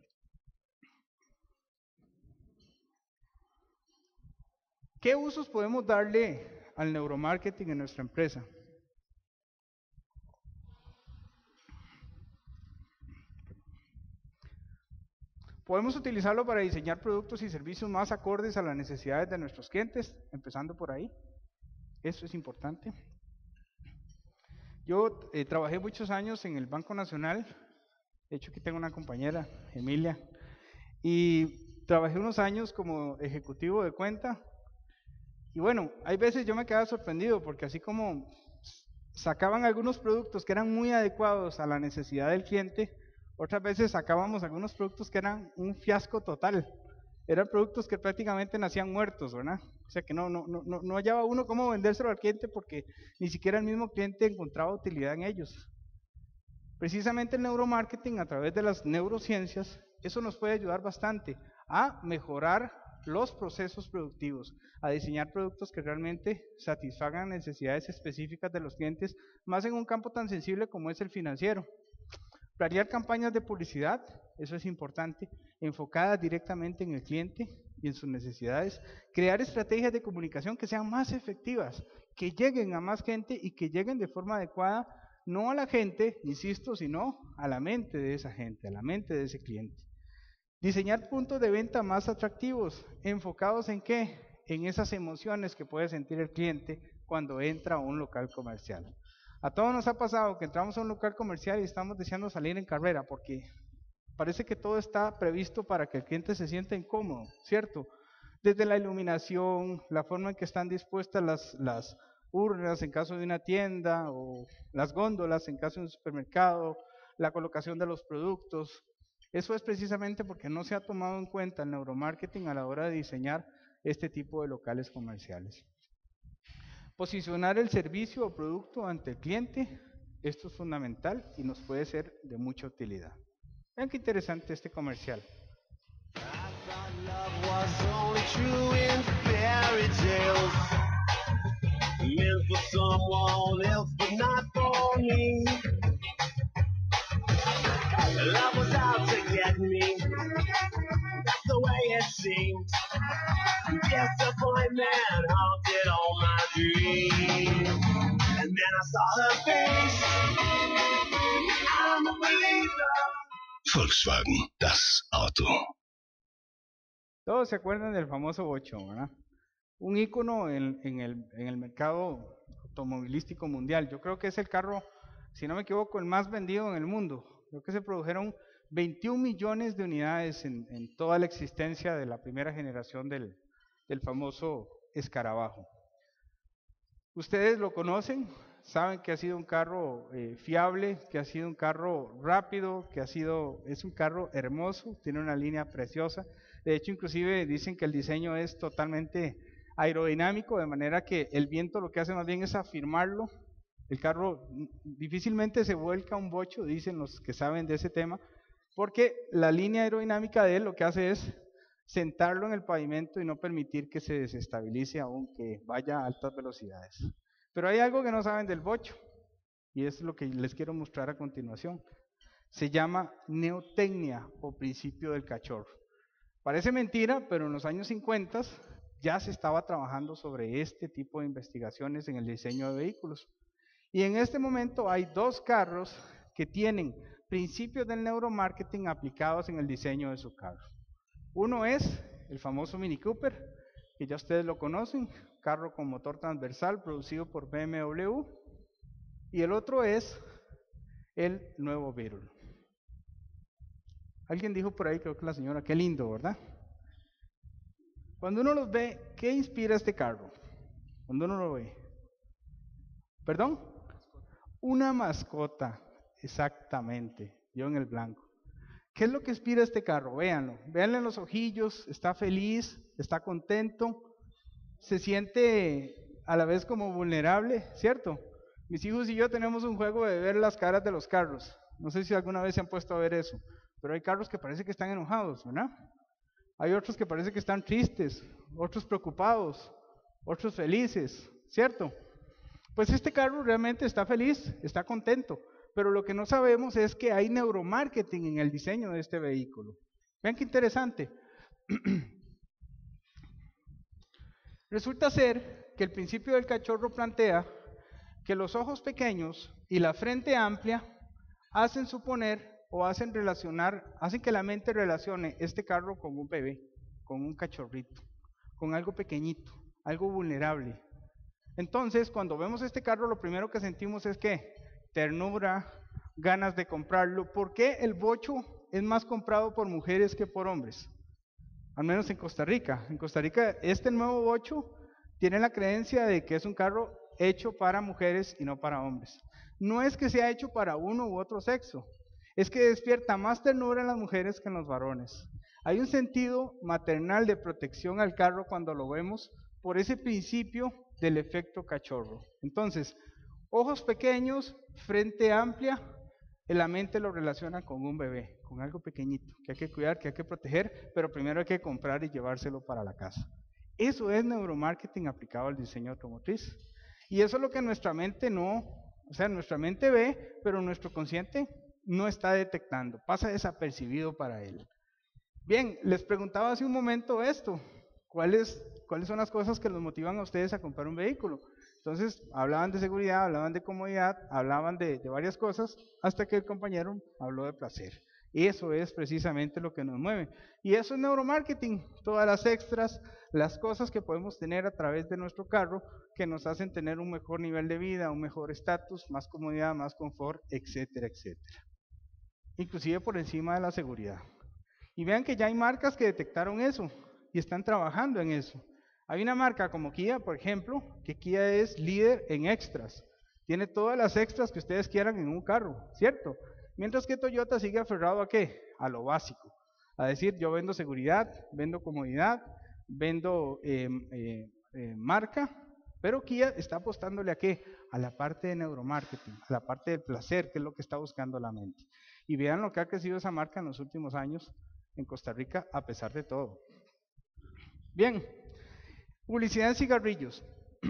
Speaker 2: ¿Qué usos podemos darle al neuromarketing en nuestra empresa? Podemos utilizarlo para diseñar productos y servicios más acordes a las necesidades de nuestros clientes, empezando por ahí. Eso es importante. Yo trabajé muchos años en el Banco Nacional. De hecho, aquí tengo una compañera, Emilia, y trabajé unos años como ejecutivo de cuenta. Y bueno, hay veces yo me quedaba sorprendido porque así como sacaban algunos productos que eran muy adecuados a la necesidad del cliente, otras veces sacábamos algunos productos que eran un fiasco total. Eran productos que prácticamente nacían muertos, ¿verdad? O sea que no hallaba uno cómo vendérselo al cliente porque ni siquiera el mismo cliente encontraba utilidad en ellos. Precisamente el neuromarketing, a través de las neurociencias, eso nos puede ayudar bastante a mejorar los procesos productivos, a diseñar productos que realmente satisfagan necesidades específicas de los clientes, más en un campo tan sensible como es el financiero. Planear campañas de publicidad, eso es importante, enfocadas directamente en el cliente y en sus necesidades. Crear estrategias de comunicación que sean más efectivas, que lleguen a más gente y que lleguen de forma adecuada, no a la gente, insisto, sino a la mente de esa gente, a la mente de ese cliente. Diseñar puntos de venta más atractivos, enfocados en ¿qué? En esas emociones que puede sentir el cliente cuando entra a un local comercial. A todos nos ha pasado que entramos a un local comercial y estamos deseando salir en carrera porque parece que todo está previsto para que el cliente se sienta incómodo, ¿cierto? Desde la iluminación, la forma en que están dispuestas las urnas en caso de una tienda o las góndolas en caso de un supermercado, la colocación de los productos. Eso es precisamente porque no se ha tomado en cuenta el neuromarketing a la hora de diseñar este tipo de locales comerciales. Posicionar el servicio o producto ante el cliente, esto es fundamental y nos puede ser de mucha utilidad. Vean qué interesante este comercial. Love was out to get me. That's the way it
Speaker 3: Volkswagen, das Auto.
Speaker 2: Todos se acuerdan del famoso bocho, ¿verdad? Un ícono en el mercado automovilístico mundial. Yo creo que es el carro, si no me equivoco, el más vendido en el mundo. Creo que se produjeron 21 millones de unidades en toda la existencia de la primera generación del famoso escarabajo. Ustedes lo conocen, saben que ha sido un carro fiable, que ha sido un carro rápido, es un carro hermoso, tiene una línea preciosa. De hecho, inclusive dicen que el diseño es totalmente aerodinámico, de manera que el viento lo que hace más bien es afirmarlo. El carro difícilmente se vuelca un bocho, dicen los que saben de ese tema, porque la línea aerodinámica de él lo que hace es sentarlo en el pavimento y no permitir que se desestabilice aunque vaya a altas velocidades. Pero hay algo que no saben del bocho, y es lo que les quiero mostrar a continuación. Se llama neotecnia o principio del cachorro. Parece mentira, pero en los años 50 ya se estaba trabajando sobre este tipo de investigaciones en el diseño de vehículos. Y en este momento hay dos carros que tienen principios del neuromarketing aplicados en el diseño de su carro. Uno es el famoso Mini Cooper, que ya ustedes lo conocen, carro con motor transversal producido por BMW, y el otro es el nuevo Beetle. Alguien dijo por ahí, creo que la señora, qué lindo, ¿verdad? Cuando uno los ve, ¿qué inspira este carro? Cuando uno lo ve. ¿Perdón? Una mascota, exactamente, yo en el blanco. ¿Qué es lo que inspira este carro? Véanlo, véanle en los ojillos, está feliz, está contento, se siente a la vez como vulnerable, ¿cierto? Mis hijos y yo tenemos un juego de ver las caras de los carros. No sé si alguna vez se han puesto a ver eso, pero hay carros que parece que están enojados, ¿verdad? Hay otros que parece que están tristes, otros preocupados, otros felices, ¿cierto? Pues este carro realmente está feliz, está contento, pero lo que no sabemos es que hay neuromarketing en el diseño de este vehículo. Vean qué interesante. Resulta ser que el principio del cachorro plantea que los ojos pequeños y la frente amplia hacen suponer o hacen que la mente relacione este carro con un bebé, con un cachorrito, con algo pequeñito, algo vulnerable. Entonces, cuando vemos este carro, lo primero que sentimos es que ternura, ganas de comprarlo. ¿Por qué el bocho es más comprado por mujeres que por hombres? Al menos en Costa Rica. En Costa Rica, este nuevo bocho tiene la creencia de que es un carro hecho para mujeres y no para hombres. No es que sea hecho para uno u otro sexo, es que despierta más ternura en las mujeres que en los varones. Hay un sentido maternal de protección al carro cuando lo vemos por ese principio del efecto cachorro. Entonces, ojos pequeños, frente amplia, la mente lo relaciona con un bebé, con algo pequeñito, que hay que cuidar, que hay que proteger, pero primero hay que comprar y llevárselo para la casa. Eso es neuromarketing aplicado al diseño automotriz. Y eso es lo que nuestra mente nuestra mente ve, pero nuestro consciente no está detectando, pasa desapercibido para él. Bien, les preguntaba hace un momento esto, ¿cuáles son las cosas que los motivan a ustedes a comprar un vehículo? Entonces, hablaban de seguridad, hablaban de comodidad, hablaban de varias cosas, hasta que el compañero habló de placer. Eso es precisamente lo que nos mueve. Y eso es neuromarketing, todas las extras, las cosas que podemos tener a través de nuestro carro, que nos hacen tener un mejor nivel de vida, un mejor estatus, más comodidad, más confort, etcétera, etcétera. Inclusive por encima de la seguridad. Y vean que ya hay marcas que detectaron eso y están trabajando en eso. Hay una marca como Kia, por ejemplo, que Kia es líder en extras. Tiene todas las extras que ustedes quieran en un carro, ¿cierto? Mientras que Toyota sigue aferrado ¿a qué? A lo básico. A decir, yo vendo seguridad, vendo comodidad, vendo marca, pero Kia está apostándole ¿a qué? A la parte de neuromarketing, a la parte del placer, que es lo que está buscando la mente. Y vean lo que ha crecido esa marca en los últimos años en Costa Rica, a pesar de todo. Bien, publicidad en cigarrillos.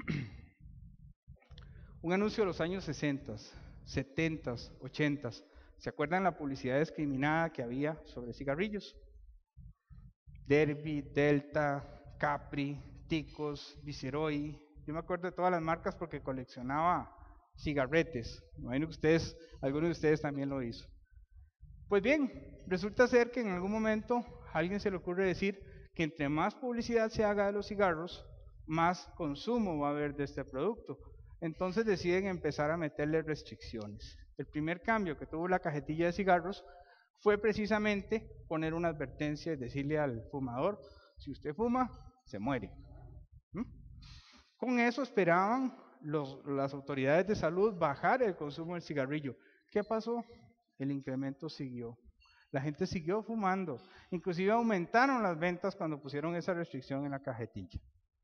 Speaker 2: Un anuncio de los años 60, 70, 80. ¿Se acuerdan la publicidad discriminada que había sobre cigarrillos? Derby, Delta, Capri, Ticos, Viceroy. Yo me acuerdo de todas las marcas porque coleccionaba cigarretes. Me imagino que algunos de ustedes también lo hizo. Pues bien, resulta ser que en algún momento a alguien se le ocurre decir que entre más publicidad se haga de los cigarros, más consumo va a haber de este producto. Entonces deciden empezar a meterle restricciones. El primer cambio que tuvo la cajetilla de cigarros fue precisamente poner una advertencia y decirle al fumador, si usted fuma, se muere. ¿Mm? Con eso esperaban las autoridades de salud bajar el consumo del cigarrillo. ¿Qué pasó? El incremento siguió. La gente siguió fumando. Inclusive aumentaron las ventas cuando pusieron esa restricción en la cajetilla.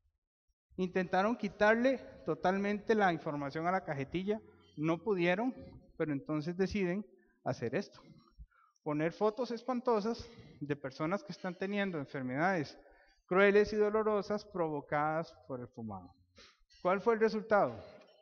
Speaker 2: Intentaron quitarle totalmente la información a la cajetilla, no pudieron, pero entonces deciden hacer esto. Poner fotos espantosas de personas que están teniendo enfermedades crueles y dolorosas provocadas por el fumado. ¿Cuál fue el resultado?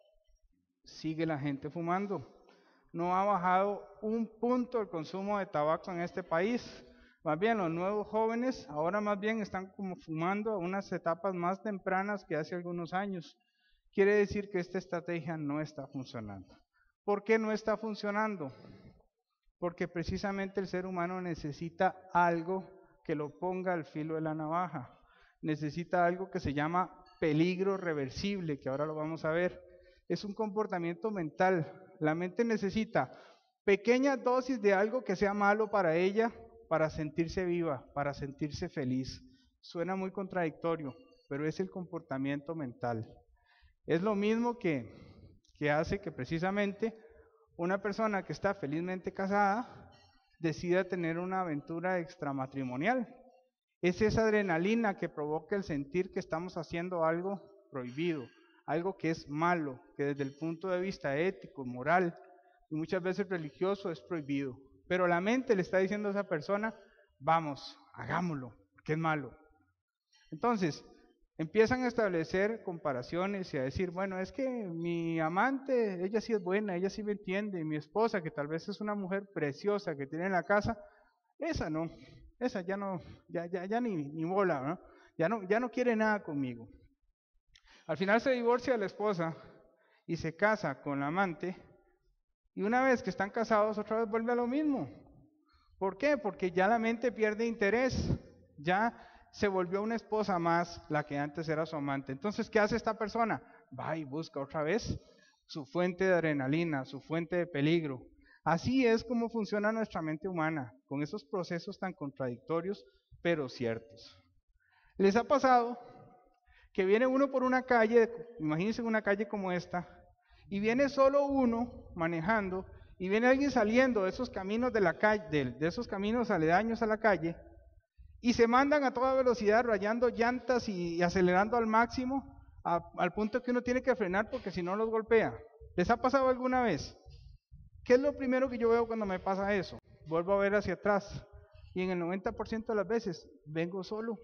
Speaker 2: Sigue la gente fumando. No ha bajado un punto el consumo de tabaco en este país. Más bien, los nuevos jóvenes ahora más bien están como fumando a unas etapas más tempranas que hace algunos años. Quiere decir que esta estrategia no está funcionando. ¿Por qué no está funcionando? Porque precisamente el ser humano necesita algo que lo ponga al filo de la navaja. Necesita algo que se llama peligro reversible, que ahora lo vamos a ver. Es un comportamiento mental. La mente necesita pequeñas dosis de algo que sea malo para ella, para sentirse viva, para sentirse feliz. Suena muy contradictorio, pero es el comportamiento mental. Es lo mismo que hace que precisamente una persona que está felizmente casada decida tener una aventura extramatrimonial. Es esa adrenalina que provoca el sentir que estamos haciendo algo prohibido, algo que es malo, que desde el punto de vista ético, moral y muchas veces religioso es prohibido. Pero la mente le está diciendo a esa persona, vamos, hagámoslo, porque es malo. Entonces, empiezan a establecer comparaciones y a decir, bueno, es que mi amante, ella sí es buena, ella sí me entiende, y mi esposa, que tal vez es una mujer preciosa que tiene en la casa, esa no, esa ya no, ya ni bola, ¿no? Ya no quiere nada conmigo. Al final se divorcia la esposa y se casa con la amante, y una vez que están casados otra vez vuelve a lo mismo. ¿Por qué? Porque ya la mente pierde interés, ya se volvió una esposa más la que antes era su amante. Entonces, ¿qué hace esta persona? Va y busca otra vez su fuente de adrenalina, su fuente de peligro. Así es como funciona nuestra mente humana, con esos procesos tan contradictorios, pero ciertos. ¿Les ha pasado que viene uno por una calle, imagínense una calle como esta, y viene solo uno manejando, y viene alguien saliendo de esos caminos de la calle, de esos caminos aledaños a la calle, y se mandan a toda velocidad rayando llantas y acelerando al máximo, al punto que uno tiene que frenar porque si no los golpea? ¿Les ha pasado alguna vez? ¿Qué es lo primero que yo veo cuando me pasa eso? Vuelvo a ver hacia atrás, y en el 90% de las veces vengo solo.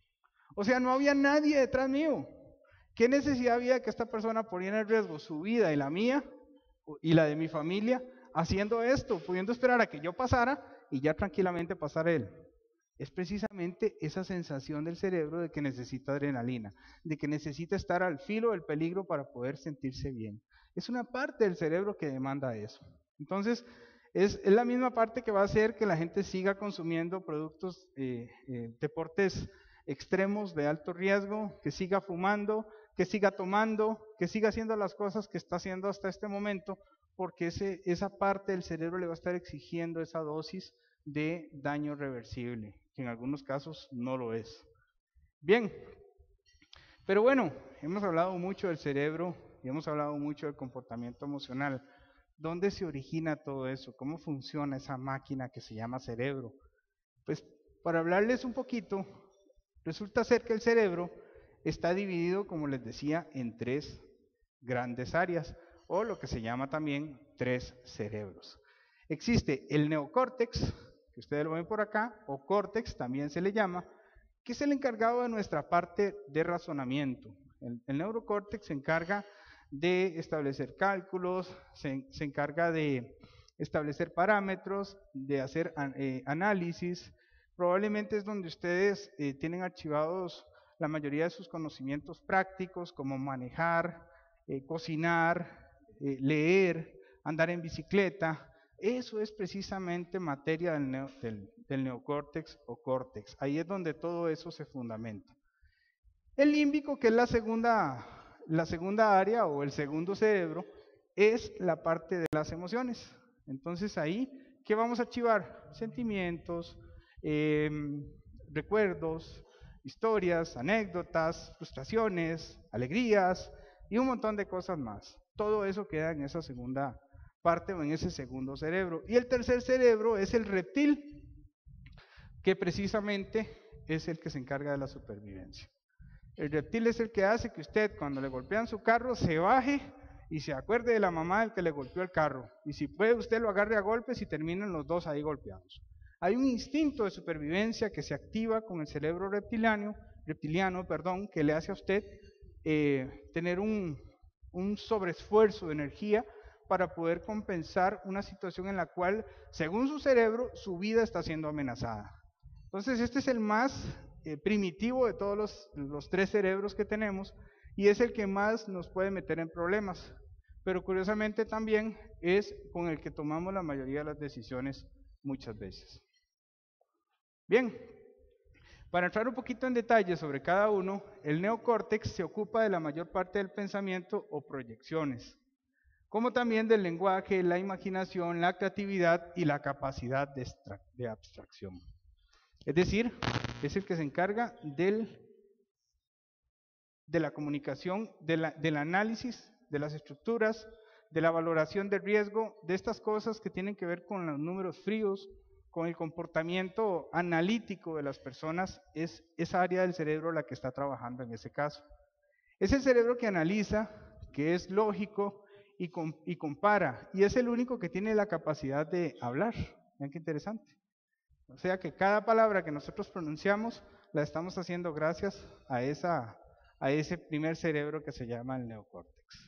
Speaker 2: O sea, no había nadie detrás mío. ¿Qué necesidad había de que esta persona poniera en riesgo su vida y la mía y la de mi familia haciendo esto, pudiendo esperar a que yo pasara y ya tranquilamente pasar él? Es precisamente esa sensación del cerebro de que necesita adrenalina, de que necesita estar al filo del peligro para poder sentirse bien. Es una parte del cerebro que demanda eso. Entonces, es la misma parte que va a hacer que la gente siga consumiendo productos, deportes extremos de alto riesgo, que siga fumando, que siga tomando, que siga haciendo las cosas que está haciendo hasta este momento, porque esa parte del cerebro le va a estar exigiendo esa dosis de daño reversible, que en algunos casos no lo es. Bien, pero bueno, hemos hablado mucho del cerebro y hemos hablado mucho del comportamiento emocional. ¿Dónde se origina todo eso? ¿Cómo funciona esa máquina que se llama cerebro? Pues para hablarles un poquito, resulta ser que el cerebro está dividido, como les decía, en 3 grandes áreas, o lo que se llama también 3 cerebros. Existe el neocórtex, que ustedes lo ven por acá, o córtex también se le llama, que es el encargado de nuestra parte de razonamiento. El neurocórtex se encarga de establecer cálculos, se encarga de establecer parámetros, de hacer análisis. Probablemente es donde ustedes tienen archivados la mayoría de sus conocimientos prácticos, como manejar, cocinar, leer, andar en bicicleta. eso es precisamente materia del neocórtex o córtex. Ahí es donde todo eso se fundamenta. El límbico, que es la segunda área o el segundo cerebro, es la parte de las emociones. Entonces ahí, ¿qué vamos a archivar? Sentimientos, recuerdos, historias, anécdotas, frustraciones, alegrías y un montón de cosas más. Todo eso queda en esa segunda parte o en ese segundo cerebro. Y el tercer cerebro es el reptil, que precisamente es el que se encarga de la supervivencia. El reptil es el que hace que usted, cuando le golpean su carro, se baje y se acuerde de la mamá del que le golpeó el carro. Y si puede, usted lo agarre a golpes y terminen los dos ahí golpeados. Hay un instinto de supervivencia que se activa con el cerebro reptiliano, que le hace a usted tener un sobreesfuerzo de energía para poder compensar una situación en la cual, según su cerebro, su vida está siendo amenazada. Entonces, este es el más primitivo de todos los tres cerebros que tenemos y es el que más nos puede meter en problemas. Pero curiosamente también es con el que tomamos la mayoría de las decisiones muchas veces. Bien, para entrar un poquito en detalle sobre cada uno, el neocórtex se ocupa de la mayor parte del pensamiento o proyecciones, como también del lenguaje, la imaginación, la creatividad y la capacidad de abstracción. Es decir, es el que se encarga de la comunicación, del análisis de las estructuras, de la valoración de riesgo, de estas cosas que tienen que ver con los números fríos, con el comportamiento analítico de las personas. Es esa área del cerebro la que está trabajando en ese caso. Es el cerebro que analiza, que es lógico y compara, y es el único que tiene la capacidad de hablar. Vean qué interesante. O sea que cada palabra que nosotros pronunciamos la estamos haciendo gracias a ese primer cerebro que se llama el neocórtex.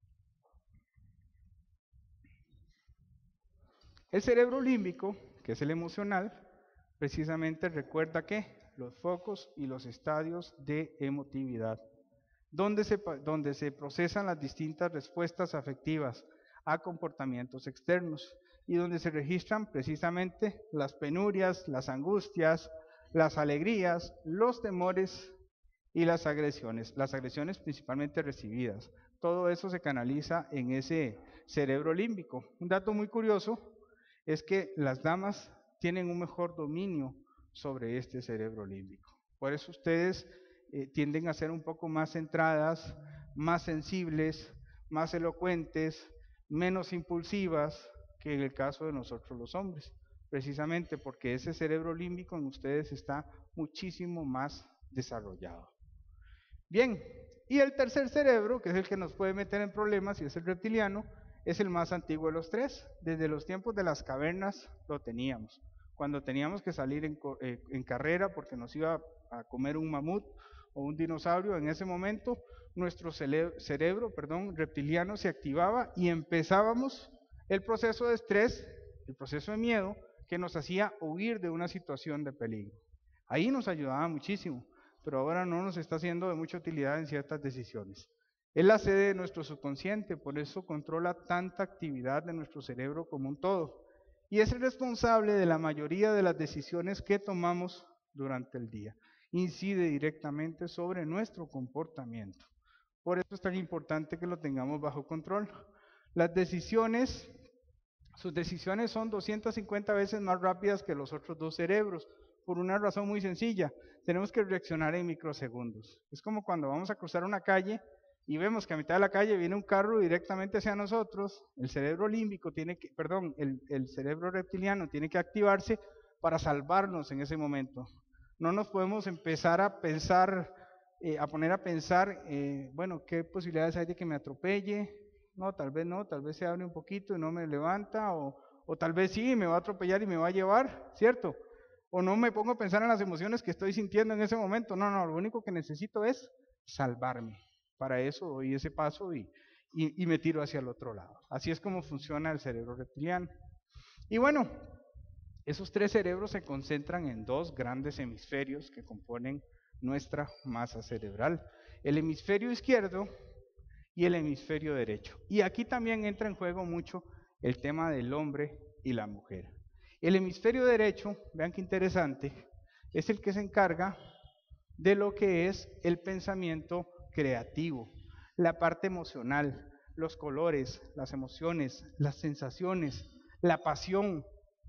Speaker 2: El cerebro límbico, que es el emocional, precisamente recuerda que los focos y los estadios de emotividad, donde se procesan las distintas respuestas afectivas a comportamientos externos y donde se registran precisamente las penurias, las angustias, las alegrías, los temores y las agresiones principalmente recibidas. Todo eso se canaliza en ese cerebro límbico. Un dato muy curioso es que las damas tienen un mejor dominio sobre este cerebro límbico. Por eso ustedes tienden a ser un poco más centradas, más sensibles, más elocuentes, menos impulsivas que en el caso de nosotros los hombres, precisamente porque ese cerebro límbico en ustedes está muchísimo más desarrollado. Bien, y el tercer cerebro, que es el que nos puede meter en problemas y es el reptiliano, es el más antiguo de los tres. Desde los tiempos de las cavernas lo teníamos. Cuando teníamos que salir en carrera porque nos iba a comer un mamut o un dinosaurio, en ese momento nuestro cerebro reptiliano se activaba y empezábamos el proceso de estrés, el proceso de miedo, que nos hacía huir de una situación de peligro. Ahí nos ayudaba muchísimo, pero ahora no nos está haciendo de mucha utilidad en ciertas decisiones. Es la sede de nuestro subconsciente, por eso controla tanta actividad de nuestro cerebro como un todo. Y es el responsable de la mayoría de las decisiones que tomamos durante el día. Incide directamente sobre nuestro comportamiento. Por eso es tan importante que lo tengamos bajo control. Sus decisiones son 250 veces más rápidas que los otros dos cerebros, por una razón muy sencilla. Tenemos que reaccionar en microsegundos. Es como cuando vamos a cruzar una calle y vemos que a mitad de la calle viene un carro directamente hacia nosotros. El cerebro límbico el cerebro reptiliano tiene que activarse para salvarnos en ese momento. No nos podemos empezar a pensar, poner a pensar, bueno, ¿qué posibilidades hay de que me atropelle? No, tal vez se abre un poquito y no me levanta, o tal vez sí, me va a atropellar y me va a llevar, ¿cierto? O no me pongo a pensar en las emociones que estoy sintiendo en ese momento. No, lo único que necesito es salvarme. Para eso doy ese paso y me tiro hacia el otro lado. Así es como funciona el cerebro reptiliano. Y bueno, esos tres cerebros se concentran en dos grandes hemisferios que componen nuestra masa cerebral. El hemisferio izquierdo y el hemisferio derecho. Y aquí también entra en juego mucho el tema del hombre y la mujer. El hemisferio derecho, vean qué interesante, es el que se encarga de lo que es el pensamiento creativo, la parte emocional, los colores, las emociones, las sensaciones, la pasión,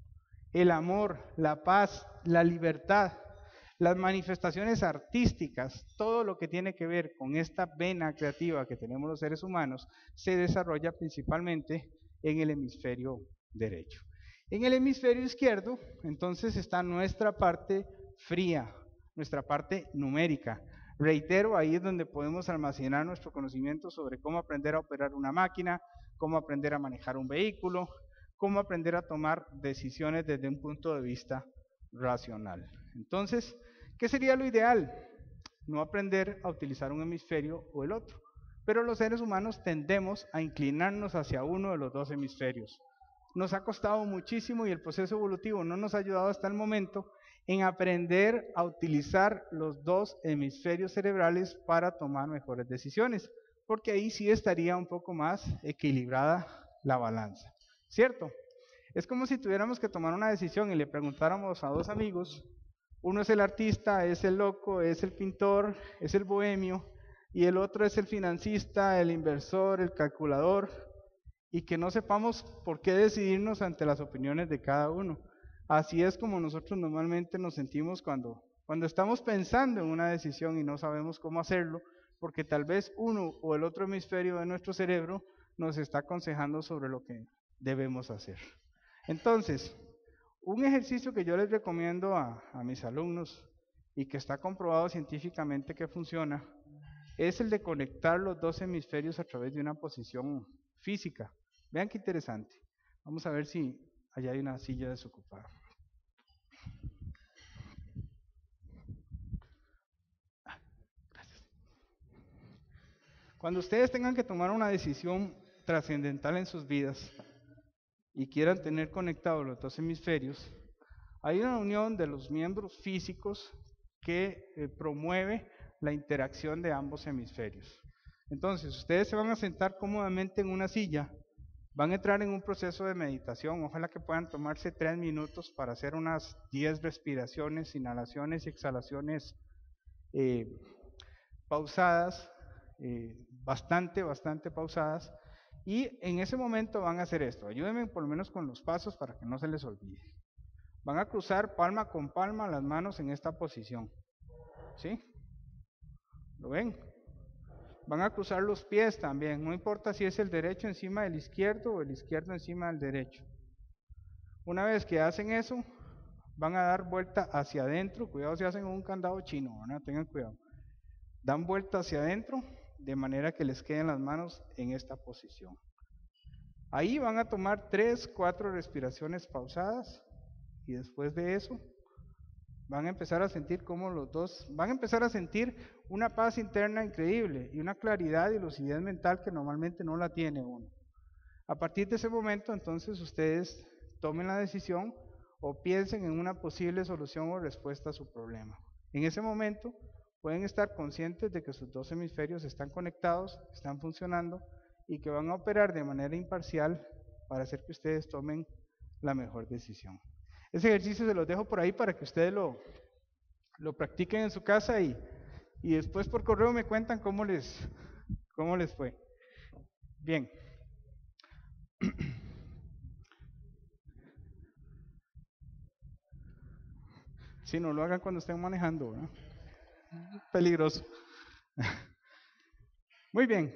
Speaker 2: el amor, la paz, la libertad, las manifestaciones artísticas, todo lo que tiene que ver con esta vena creativa que tenemos los seres humanos, se desarrolla principalmente en el hemisferio derecho. En el hemisferio izquierdo, entonces, está nuestra parte fría, nuestra parte numérica. Reitero, ahí es donde podemos almacenar nuestro conocimiento sobre cómo aprender a operar una máquina, cómo aprender a manejar un vehículo, cómo aprender a tomar decisiones desde un punto de vista racional. Entonces, ¿qué sería lo ideal? No aprender a utilizar un hemisferio o el otro. Pero los seres humanos tendemos a inclinarnos hacia uno de los dos hemisferios. Nos ha costado muchísimo y el proceso evolutivo no nos ha ayudado hasta el momento en aprender a utilizar los dos hemisferios cerebrales para tomar mejores decisiones, porque ahí sí estaría un poco más equilibrada la balanza, ¿cierto? Es como si tuviéramos que tomar una decisión y le preguntáramos a dos amigos, uno es el artista, es el loco, es el pintor, es el bohemio, y el otro es el financista, el inversor, el calculador, y que no sepamos por qué decidirnos ante las opiniones de cada uno. Así es como nosotros normalmente nos sentimos cuando estamos pensando en una decisión y no sabemos cómo hacerlo, porque tal vez uno o el otro hemisferio de nuestro cerebro nos está aconsejando sobre lo que debemos hacer. Entonces, un ejercicio que yo les recomiendo a mis alumnos y que está comprobado científicamente que funciona, es el de conectar los dos hemisferios a través de una posición física. Vean qué interesante. Vamos a ver si allá hay una silla desocupada. Gracias. Cuando ustedes tengan que tomar una decisión trascendental en sus vidas y quieran tener conectados los dos hemisferios, hay una unión de los miembros físicos que promueve la interacción de ambos hemisferios. Entonces, ustedes se van a sentar cómodamente en una silla, van a entrar en un proceso de meditación, ojalá que puedan tomarse 3 minutos para hacer unas 10 respiraciones, inhalaciones y exhalaciones pausadas, bastante pausadas, y en ese momento van a hacer esto. Ayúdenme por lo menos con los pasos para que no se les olvide. Van a cruzar palma con palma las manos en esta posición, ¿sí? ¿Lo ven? Van a cruzar los pies también, no importa si es el derecho encima del izquierdo o el izquierdo encima del derecho. Una vez que hacen eso, van a dar vuelta hacia adentro, cuidado si hacen un candado chino, ¿no? Tengan cuidado. Dan vuelta hacia adentro de manera que les queden las manos en esta posición. Ahí van a tomar 3, 4 respiraciones pausadas y después de eso van a empezar a sentir cómo los dos, van a empezar a sentir una paz interna increíble y una claridad y lucidez mental que normalmente no la tiene uno. A partir de ese momento, entonces, ustedes tomen la decisión o piensen en una posible solución o respuesta a su problema. En ese momento, pueden estar conscientes de que sus dos hemisferios están conectados, están funcionando y que van a operar de manera imparcial para hacer que ustedes tomen la mejor decisión. Ese ejercicio se los dejo por ahí para que ustedes lo practiquen en su casa y después por correo me cuentan cómo les fue. Bien. Si no lo hagan cuando estén manejando, ¿verdad? Peligroso. Muy bien.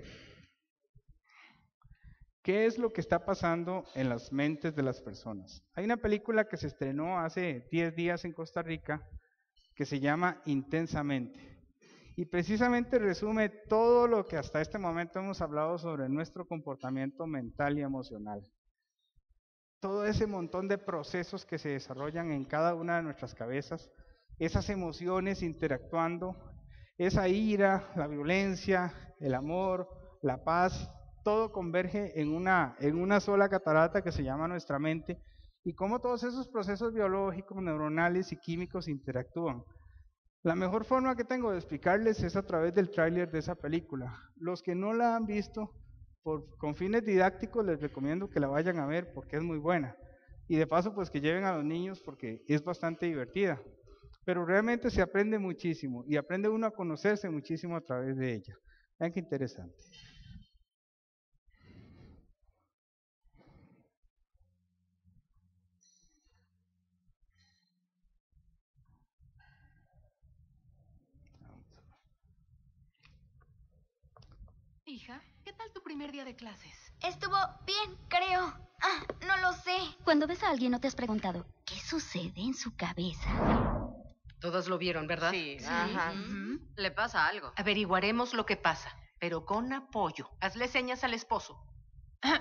Speaker 2: ¿Qué es lo que está pasando en las mentes de las personas? Hay una película que se estrenó hace 10 días en Costa Rica que se llama Intensamente. Y precisamente resume todo lo que hasta este momento hemos hablado sobre nuestro comportamiento mental y emocional. Todo ese montón de procesos que se desarrollan en cada una de nuestras cabezas, esas emociones interactuando, esa ira, la violencia, el amor, la paz, todo converge en una sola catarata que se llama nuestra mente, y cómo todos esos procesos biológicos, neuronales y químicos interactúan. La mejor forma que tengo de explicarles es a través del tráiler de esa película. Los que no la han visto, con fines didácticos les recomiendo que la vayan a ver porque es muy buena. y de paso pues que lleven a los niños porque es bastante divertida. Pero realmente se aprende muchísimo y aprende uno a conocerse muchísimo a través de ella. Vean qué interesante.
Speaker 4: Hija, ¿qué tal tu primer día de clases?
Speaker 5: Estuvo bien, creo. No lo sé.
Speaker 6: Cuando ves a alguien, ¿no te has preguntado qué sucede en su cabeza?
Speaker 4: Todos lo vieron, ¿verdad?
Speaker 7: Sí, ajá. Le pasa algo.
Speaker 4: Averiguaremos lo que pasa, pero con apoyo. Hazle señas al esposo.
Speaker 8: Buen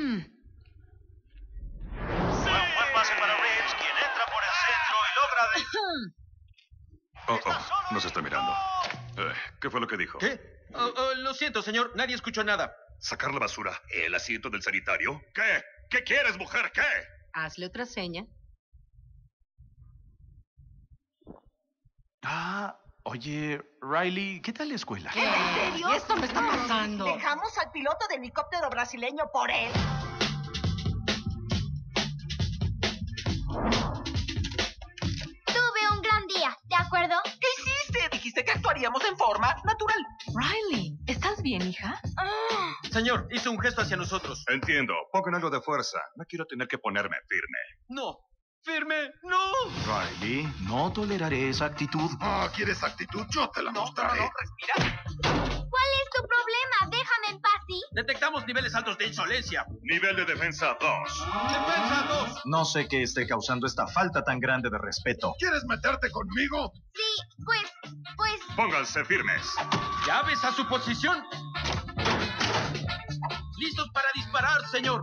Speaker 8: pase para Reeves, quien entra por el centro y logra
Speaker 3: Nos está mirando. ¿Qué fue lo que dijo?
Speaker 9: ¿Qué? Lo siento, señor. Nadie escuchó nada.
Speaker 3: ¿Sacar la basura? ¿El asiento del sanitario? ¿Qué? ¿Qué quieres, mujer? ¿Qué?
Speaker 4: Hazle otra seña.
Speaker 8: Oye, Riley, ¿qué tal la escuela?
Speaker 7: ¿Qué? ¿En serio?
Speaker 4: ¿Y esto me está pasando?
Speaker 7: Dejamos al piloto de helicóptero brasileño por él.
Speaker 5: Tuve un gran día, ¿de acuerdo?
Speaker 7: ¿Qué hiciste? Dijiste que actuaríamos en forma natural.
Speaker 4: Riley, ¿estás bien, hija?
Speaker 9: Señor, hizo un gesto hacia nosotros.
Speaker 3: Entiendo. Pongan algo de fuerza. No quiero tener que ponerme firme.
Speaker 9: No. ¡Firme! ¡No!
Speaker 8: Riley, no toleraré esa actitud.
Speaker 3: ¿Quieres actitud? Yo te la mostraré.
Speaker 7: Respira.
Speaker 5: ¿Cuál es tu problema? Déjame en paz, ¿sí?
Speaker 9: Detectamos niveles altos de insolencia.
Speaker 3: Nivel de defensa 2.
Speaker 9: ¡Defensa 2!
Speaker 8: No sé qué esté causando esta falta tan grande de respeto.
Speaker 3: ¿Quieres meterte conmigo?
Speaker 5: Sí, pues...
Speaker 3: Pónganse firmes.
Speaker 9: ¡Llaves a su posición! ¡Listos para disparar, señor!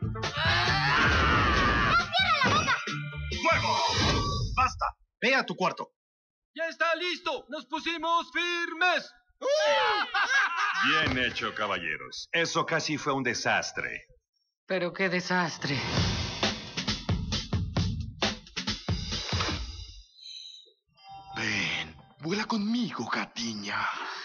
Speaker 3: ¡Fuego! ¡Basta!
Speaker 8: Ve a tu cuarto.
Speaker 9: ¡Ya está listo! ¡Nos pusimos firmes!
Speaker 3: Bien hecho, caballeros. Eso casi fue un desastre.
Speaker 4: Pero qué desastre.
Speaker 3: Ven, vuela conmigo, gatiña.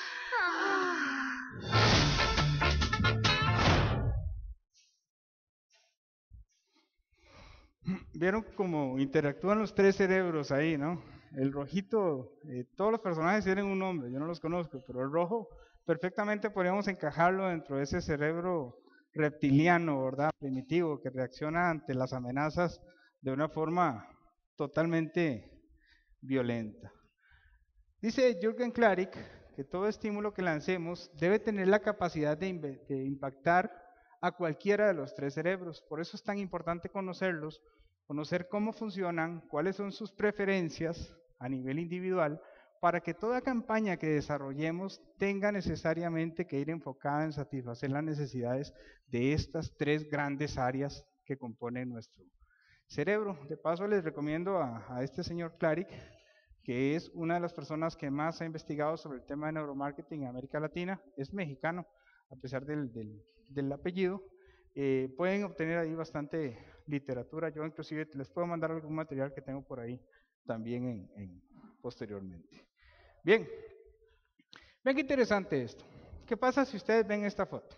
Speaker 2: Vieron cómo interactúan los tres cerebros ahí, ¿no? El rojito, todos los personajes tienen un nombre, yo no los conozco, pero el rojo perfectamente podríamos encajarlo dentro de ese cerebro reptiliano, ¿verdad? Primitivo, que reacciona ante las amenazas de una forma totalmente violenta. Dice Jürgen Klarik que todo estímulo que lancemos debe tener la capacidad de impactar a cualquiera de los tres cerebros. Por eso es tan importante conocerlos, conocer cómo funcionan, cuáles son sus preferencias a nivel individual, para que toda campaña que desarrollemos tenga necesariamente que ir enfocada en satisfacer las necesidades de estas tres grandes áreas que componen nuestro cerebro. De paso les recomiendo a este señor Klarik, que es una de las personas que más ha investigado sobre el tema de neuromarketing en América Latina, es mexicano, a pesar del apellido. Pueden obtener ahí bastante literatura. Yo inclusive les puedo mandar algún material que tengo por ahí también posteriormente. Bien, ven qué interesante esto. ¿Qué pasa si ustedes ven esta foto?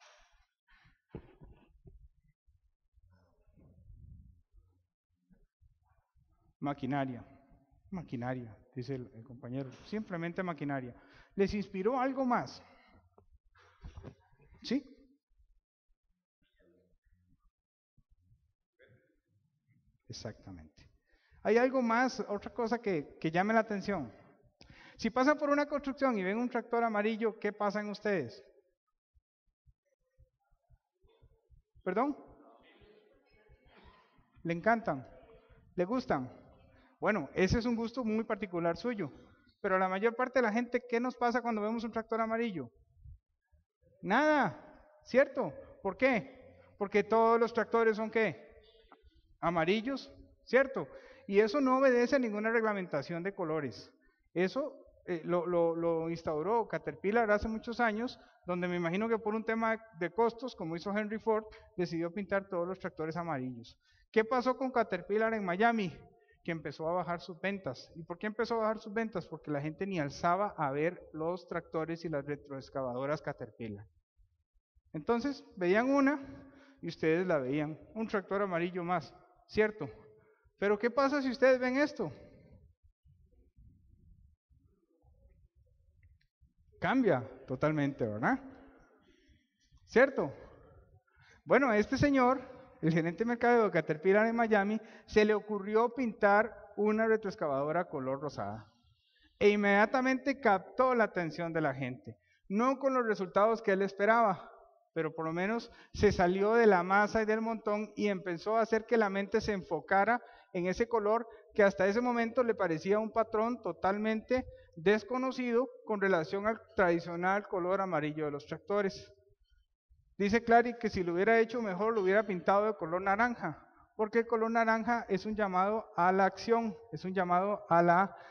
Speaker 2: Maquinaria, dice el compañero, simplemente maquinaria. ¿Les inspiró algo más? ¿Sí? Exactamente. ¿Hay algo más, otra cosa que llame la atención? Si pasan por una construcción y ven un tractor amarillo, ¿qué pasa en ustedes? ¿Perdón? ¿Le encantan? ¿Le gustan? Bueno, ese es un gusto muy particular suyo. Pero la mayor parte de la gente, ¿qué nos pasa cuando vemos un tractor amarillo? Nada, ¿cierto? ¿Por qué? Porque todos los tractores son ¿qué? Amarillos, ¿cierto? Y eso no obedece a ninguna reglamentación de colores. Eso lo instauró Caterpillar hace muchos años, donde me imagino que por un tema de costos, como hizo Henry Ford, decidió pintar todos los tractores amarillos. ¿Qué pasó con Caterpillar en Miami? Que empezó a bajar sus ventas. ¿Y por qué empezó a bajar sus ventas? Porque la gente ni alzaba a ver los tractores y las retroexcavadoras Caterpillar. Entonces, veían una y ustedes la veían, un tractor amarillo más. ¿cierto? Pero ¿qué pasa si ustedes ven esto? Cambia totalmente, ¿verdad? ¿Cierto? Bueno, a este señor, el gerente de mercadeo de Caterpillar en Miami, se le ocurrió pintar una retroexcavadora color rosada. E inmediatamente captó la atención de la gente. No con los resultados que él esperaba, pero por lo menos se salió de la masa y del montón y empezó a hacer que la mente se enfocara en ese color que hasta ese momento le parecía un patrón totalmente desconocido con relación al tradicional color amarillo de los tractores. Dice Clary que si lo hubiera hecho mejor, lo hubiera pintado de color naranja, porque el color naranja es un llamado a la acción, es un llamado a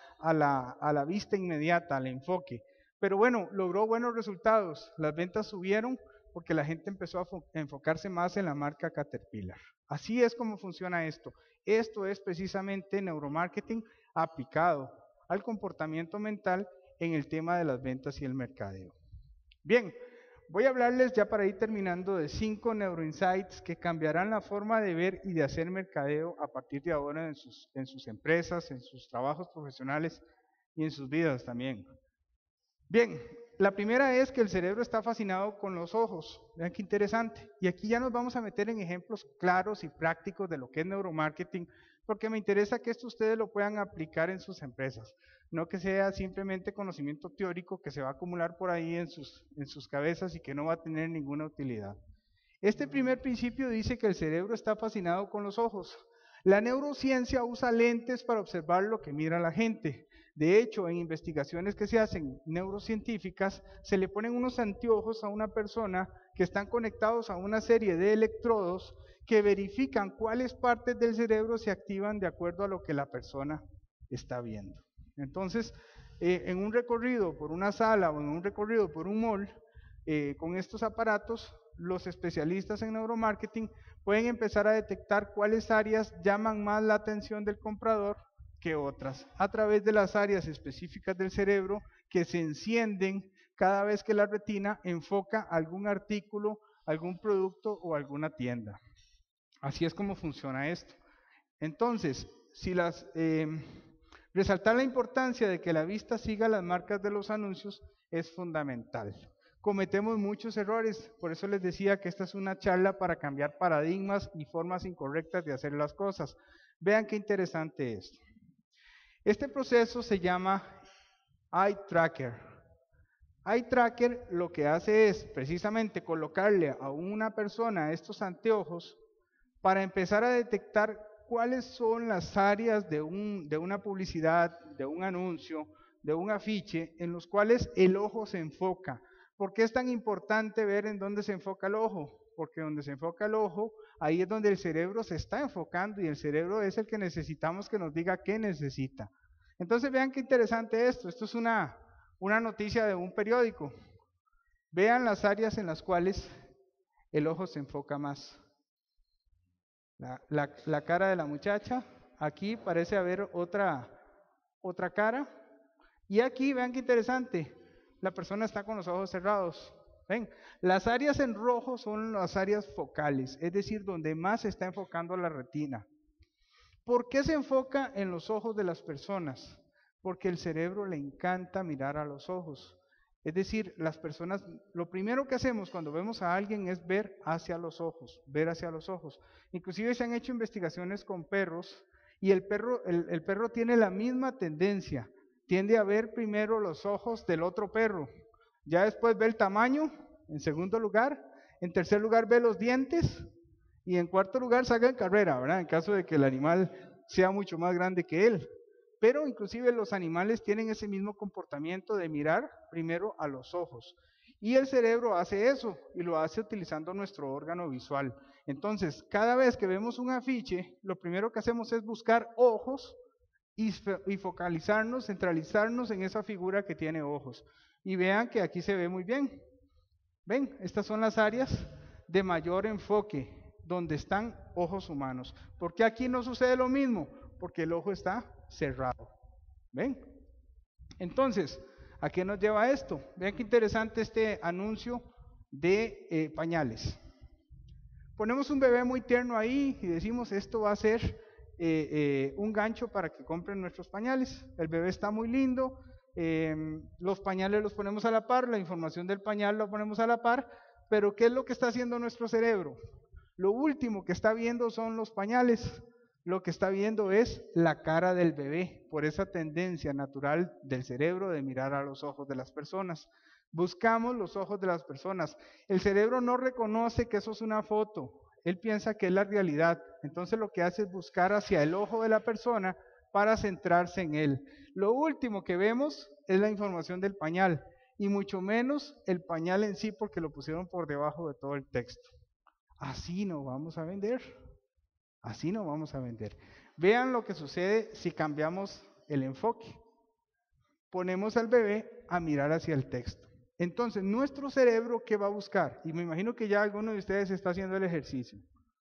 Speaker 2: la vista inmediata, al enfoque. Pero bueno, logró buenos resultados, las ventas subieron porque la gente empezó a enfocarse más en la marca Caterpillar. Así es como funciona esto. Esto es precisamente neuromarketing aplicado al comportamiento mental en el tema de las ventas y el mercadeo. Bien, voy a hablarles ya para ir terminando de 5 neuroinsights que cambiarán la forma de ver y de hacer mercadeo a partir de ahora en sus empresas, en sus trabajos profesionales y en sus vidas también. Bien, la primera es que el cerebro está fascinado con los ojos. Vean qué interesante. Y aquí ya nos vamos a meter en ejemplos claros y prácticos de lo que es neuromarketing, porque me interesa que esto ustedes lo puedan aplicar en sus empresas. No que sea simplemente conocimiento teórico que se va a acumular por ahí en sus cabezas y que no va a tener ninguna utilidad. Este primer principio dice que el cerebro está fascinado con los ojos. La neurociencia usa lentes para observar lo que mira la gente. De hecho, en investigaciones que se hacen neurocientíficas, se le ponen unos anteojos a una persona que están conectados a una serie de electrodos que verifican cuáles partes del cerebro se activan de acuerdo a lo que la persona está viendo. Entonces, en un recorrido por una sala o en un recorrido por un mall, con estos aparatos, los especialistas en neuromarketing pueden empezar a detectar cuáles áreas llaman más la atención del comprador que otras, a través de las áreas específicas del cerebro que se encienden cada vez que la retina enfoca algún artículo, algún producto o alguna tienda. Así es como funciona esto. Entonces, resaltar la importancia de que la vista siga las marcas de los anuncios es fundamental. Cometemos muchos errores, por eso les decía que esta es una charla para cambiar paradigmas y formas incorrectas de hacer las cosas. Vean qué interesante es. Este proceso se llama Eye Tracker. Eye Tracker lo que hace es precisamente colocarle a una persona estos anteojos para empezar a detectar cuáles son las áreas de una publicidad, de un anuncio, de un afiche, en los cuales el ojo se enfoca. ¿Por qué es tan importante ver en dónde se enfoca el ojo? Porque donde se enfoca el ojo, ahí es donde el cerebro se está enfocando y el cerebro es el que necesitamos que nos diga qué necesita. Entonces vean qué interesante esto. Esto es una noticia de un periódico. Vean las áreas en las cuales el ojo se enfoca más. La cara de la muchacha, aquí parece haber otra cara. Y aquí vean qué interesante. La persona está con los ojos cerrados. ¿Ven? Las áreas en rojo son las áreas focales, es decir, donde más se está enfocando la retina. ¿Por qué se enfoca en los ojos de las personas? Porque el cerebro le encanta mirar a los ojos. Es decir, las personas, lo primero que hacemos cuando vemos a alguien es ver hacia los ojos, ver hacia los ojos. Inclusive se han hecho investigaciones con perros y el perro tiene la misma tendencia. Tiende a ver primero los ojos del otro perro, ya después ve el tamaño, en segundo lugar, en tercer lugar ve los dientes y en cuarto lugar saca en carrera, ¿verdad? En caso de que el animal sea mucho más grande que él. Pero inclusive los animales tienen ese mismo comportamiento de mirar primero a los ojos. Y el cerebro hace eso y lo hace utilizando nuestro órgano visual. Entonces, cada vez que vemos un afiche, lo primero que hacemos es buscar ojos y focalizarnos, centralizarnos en esa figura que tiene ojos. Y vean que aquí se ve muy bien. ¿Ven? Estas son las áreas de mayor enfoque, donde están ojos humanos. ¿Por qué aquí no sucede lo mismo? Porque el ojo está cerrado. ¿Ven? Entonces, ¿a qué nos lleva esto? Vean qué interesante este anuncio de pañales. Ponemos un bebé muy tierno ahí y decimos, esto va a ser un gancho para que compren nuestros pañales. El bebé está muy lindo, los pañales los ponemos a la par, la información del pañal la ponemos a la par, pero ¿qué es lo que está haciendo nuestro cerebro? Lo último que está viendo son los pañales, lo que está viendo es la cara del bebé, por esa tendencia natural del cerebro de mirar a los ojos de las personas. Buscamos los ojos de las personas. El cerebro no reconoce que eso es una foto, él piensa que es la realidad. Entonces lo que hace es buscar hacia el ojo de la persona para centrarse en él. Lo último que vemos es la información del pañal, y mucho menos el pañal en sí, porque lo pusieron por debajo de todo el texto. Así no vamos a vender. Así no vamos a vender. Vean lo que sucede si cambiamos el enfoque. Ponemos al bebé a mirar hacia el texto. Entonces, nuestro cerebro, ¿qué va a buscar? Y me imagino que ya alguno de ustedes está haciendo el ejercicio.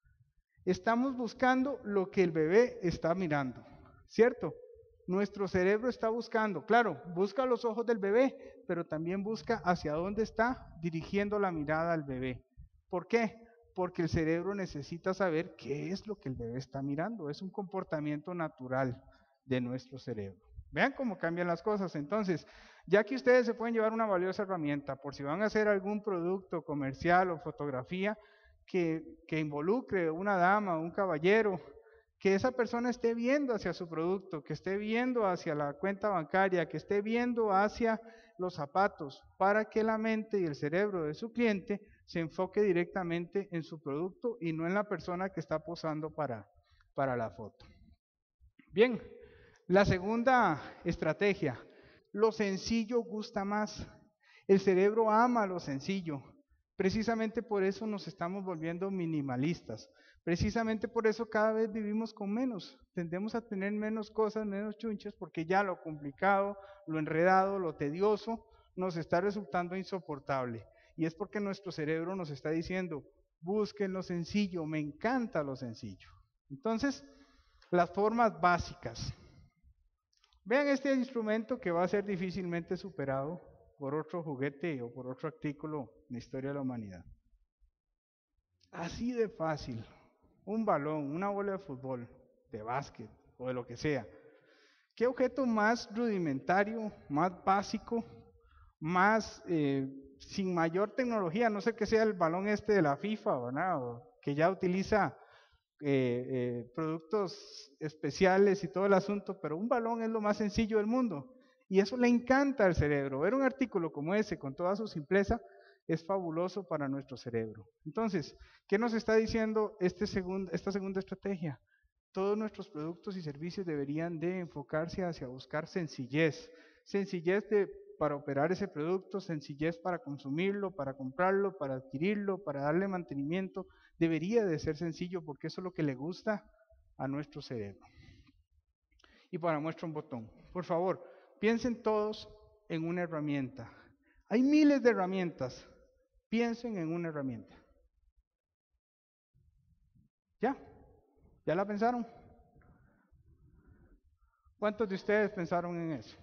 Speaker 2: Estamos buscando lo que el bebé está mirando, ¿cierto? Nuestro cerebro está buscando, claro, busca los ojos del bebé, pero también busca hacia dónde está dirigiendo la mirada al bebé. ¿Por qué? Porque el cerebro necesita saber qué es lo que el bebé está mirando. Es un comportamiento natural de nuestro cerebro. Vean cómo cambian las cosas. Entonces, ya que ustedes se pueden llevar una valiosa herramienta por si van a hacer algún producto comercial o fotografía que involucre una dama o un caballero, que esa persona esté viendo hacia su producto, que esté viendo hacia la cuenta bancaria, que esté viendo hacia los zapatos, para que la mente y el cerebro de su cliente se enfoque directamente en su producto y no en la persona que está posando para la foto. Bien, la segunda estrategia, lo sencillo gusta más. El cerebro ama lo sencillo. Precisamente por eso nos estamos volviendo minimalistas. Precisamente por eso cada vez vivimos con menos. Tendemos a tener menos cosas, menos chunches, porque ya lo complicado, lo enredado, lo tedioso nos está resultando insoportable. Y es porque nuestro cerebro nos está diciendo, busquen lo sencillo, me encanta lo sencillo. Entonces, las formas básicas. Vean este instrumento que va a ser difícilmente superado por otro juguete o por otro artículo en la historia de la humanidad. Así de fácil, un balón, una bola de fútbol, de básquet o de lo que sea. ¿Qué objeto más rudimentario, más básico, más sin mayor tecnología? No sé qué sea el balón este de la FIFA, ¿verdad? O que ya utiliza productos especiales y todo el asunto, pero un balón es lo más sencillo del mundo. Y eso le encanta al cerebro. Ver un artículo como ese, con toda su simpleza, es fabuloso para nuestro cerebro. Entonces, ¿qué nos está diciendo esta segunda estrategia? Todos nuestros productos y servicios deberían de enfocarse hacia buscar sencillez. Sencillez para operar ese producto, sencillez para consumirlo, para comprarlo, para adquirirlo, para darle mantenimiento. Debería de ser sencillo porque eso es lo que le gusta a nuestro cerebro. Y para muestra un botón. Por favor, piensen todos en una herramienta. Hay miles de herramientas. Piensen en una herramienta. ¿Ya? ¿Ya la pensaron? ¿Cuántos de ustedes pensaron en eso?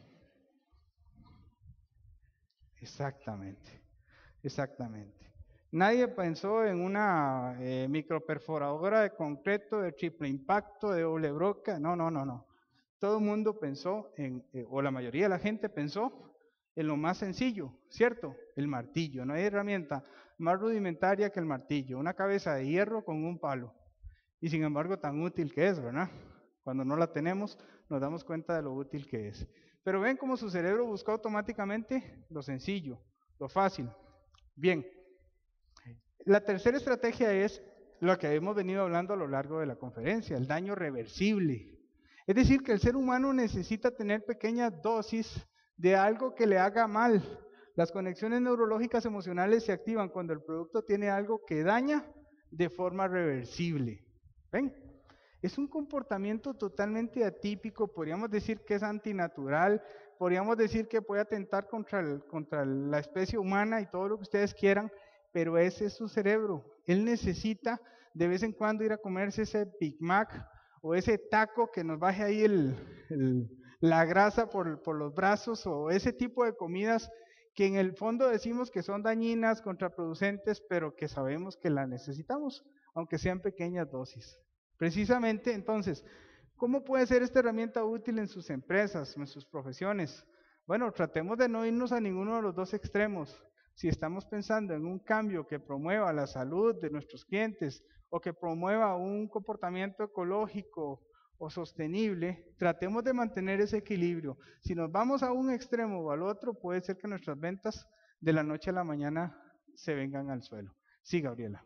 Speaker 2: Exactamente, exactamente. Nadie pensó en una microperforadora de concreto de triple impacto, de doble broca. No. Todo el mundo pensó o la mayoría de la gente pensó en lo más sencillo, ¿cierto? El martillo. No hay herramienta más rudimentaria que el martillo. Una cabeza de hierro con un palo. Y sin embargo tan útil que es, ¿verdad? Cuando no la tenemos nos damos cuenta de lo útil que es. Pero ven cómo su cerebro busca automáticamente lo sencillo, lo fácil. Bien, la tercera estrategia es lo que hemos venido hablando a lo largo de la conferencia, el daño reversible. Es decir, que el ser humano necesita tener pequeñas dosis de algo que le haga mal. Las conexiones neurológicas emocionales se activan cuando el producto tiene algo que daña de forma reversible. ¿Ven? Es un comportamiento totalmente atípico, podríamos decir que es antinatural, podríamos decir que puede atentar contra la especie humana y todo lo que ustedes quieran, pero ese es su cerebro. Él necesita de vez en cuando ir a comerse ese Big Mac o ese taco que nos baje ahí la grasa por los brazos, o ese tipo de comidas que en el fondo decimos que son dañinas, contraproducentes, pero que sabemos que las necesitamos, aunque sean pequeñas dosis. Precisamente, entonces, ¿cómo puede ser esta herramienta útil en sus empresas, en sus profesiones? Bueno, tratemos de no irnos a ninguno de los dos extremos. Si estamos pensando en un cambio que promueva la salud de nuestros clientes o que promueva un comportamiento ecológico o sostenible, tratemos de mantener ese equilibrio. Si nos vamos a un extremo o al otro, puede ser que nuestras ventas de la noche a la mañana se vengan al suelo. Sí, Gabriela.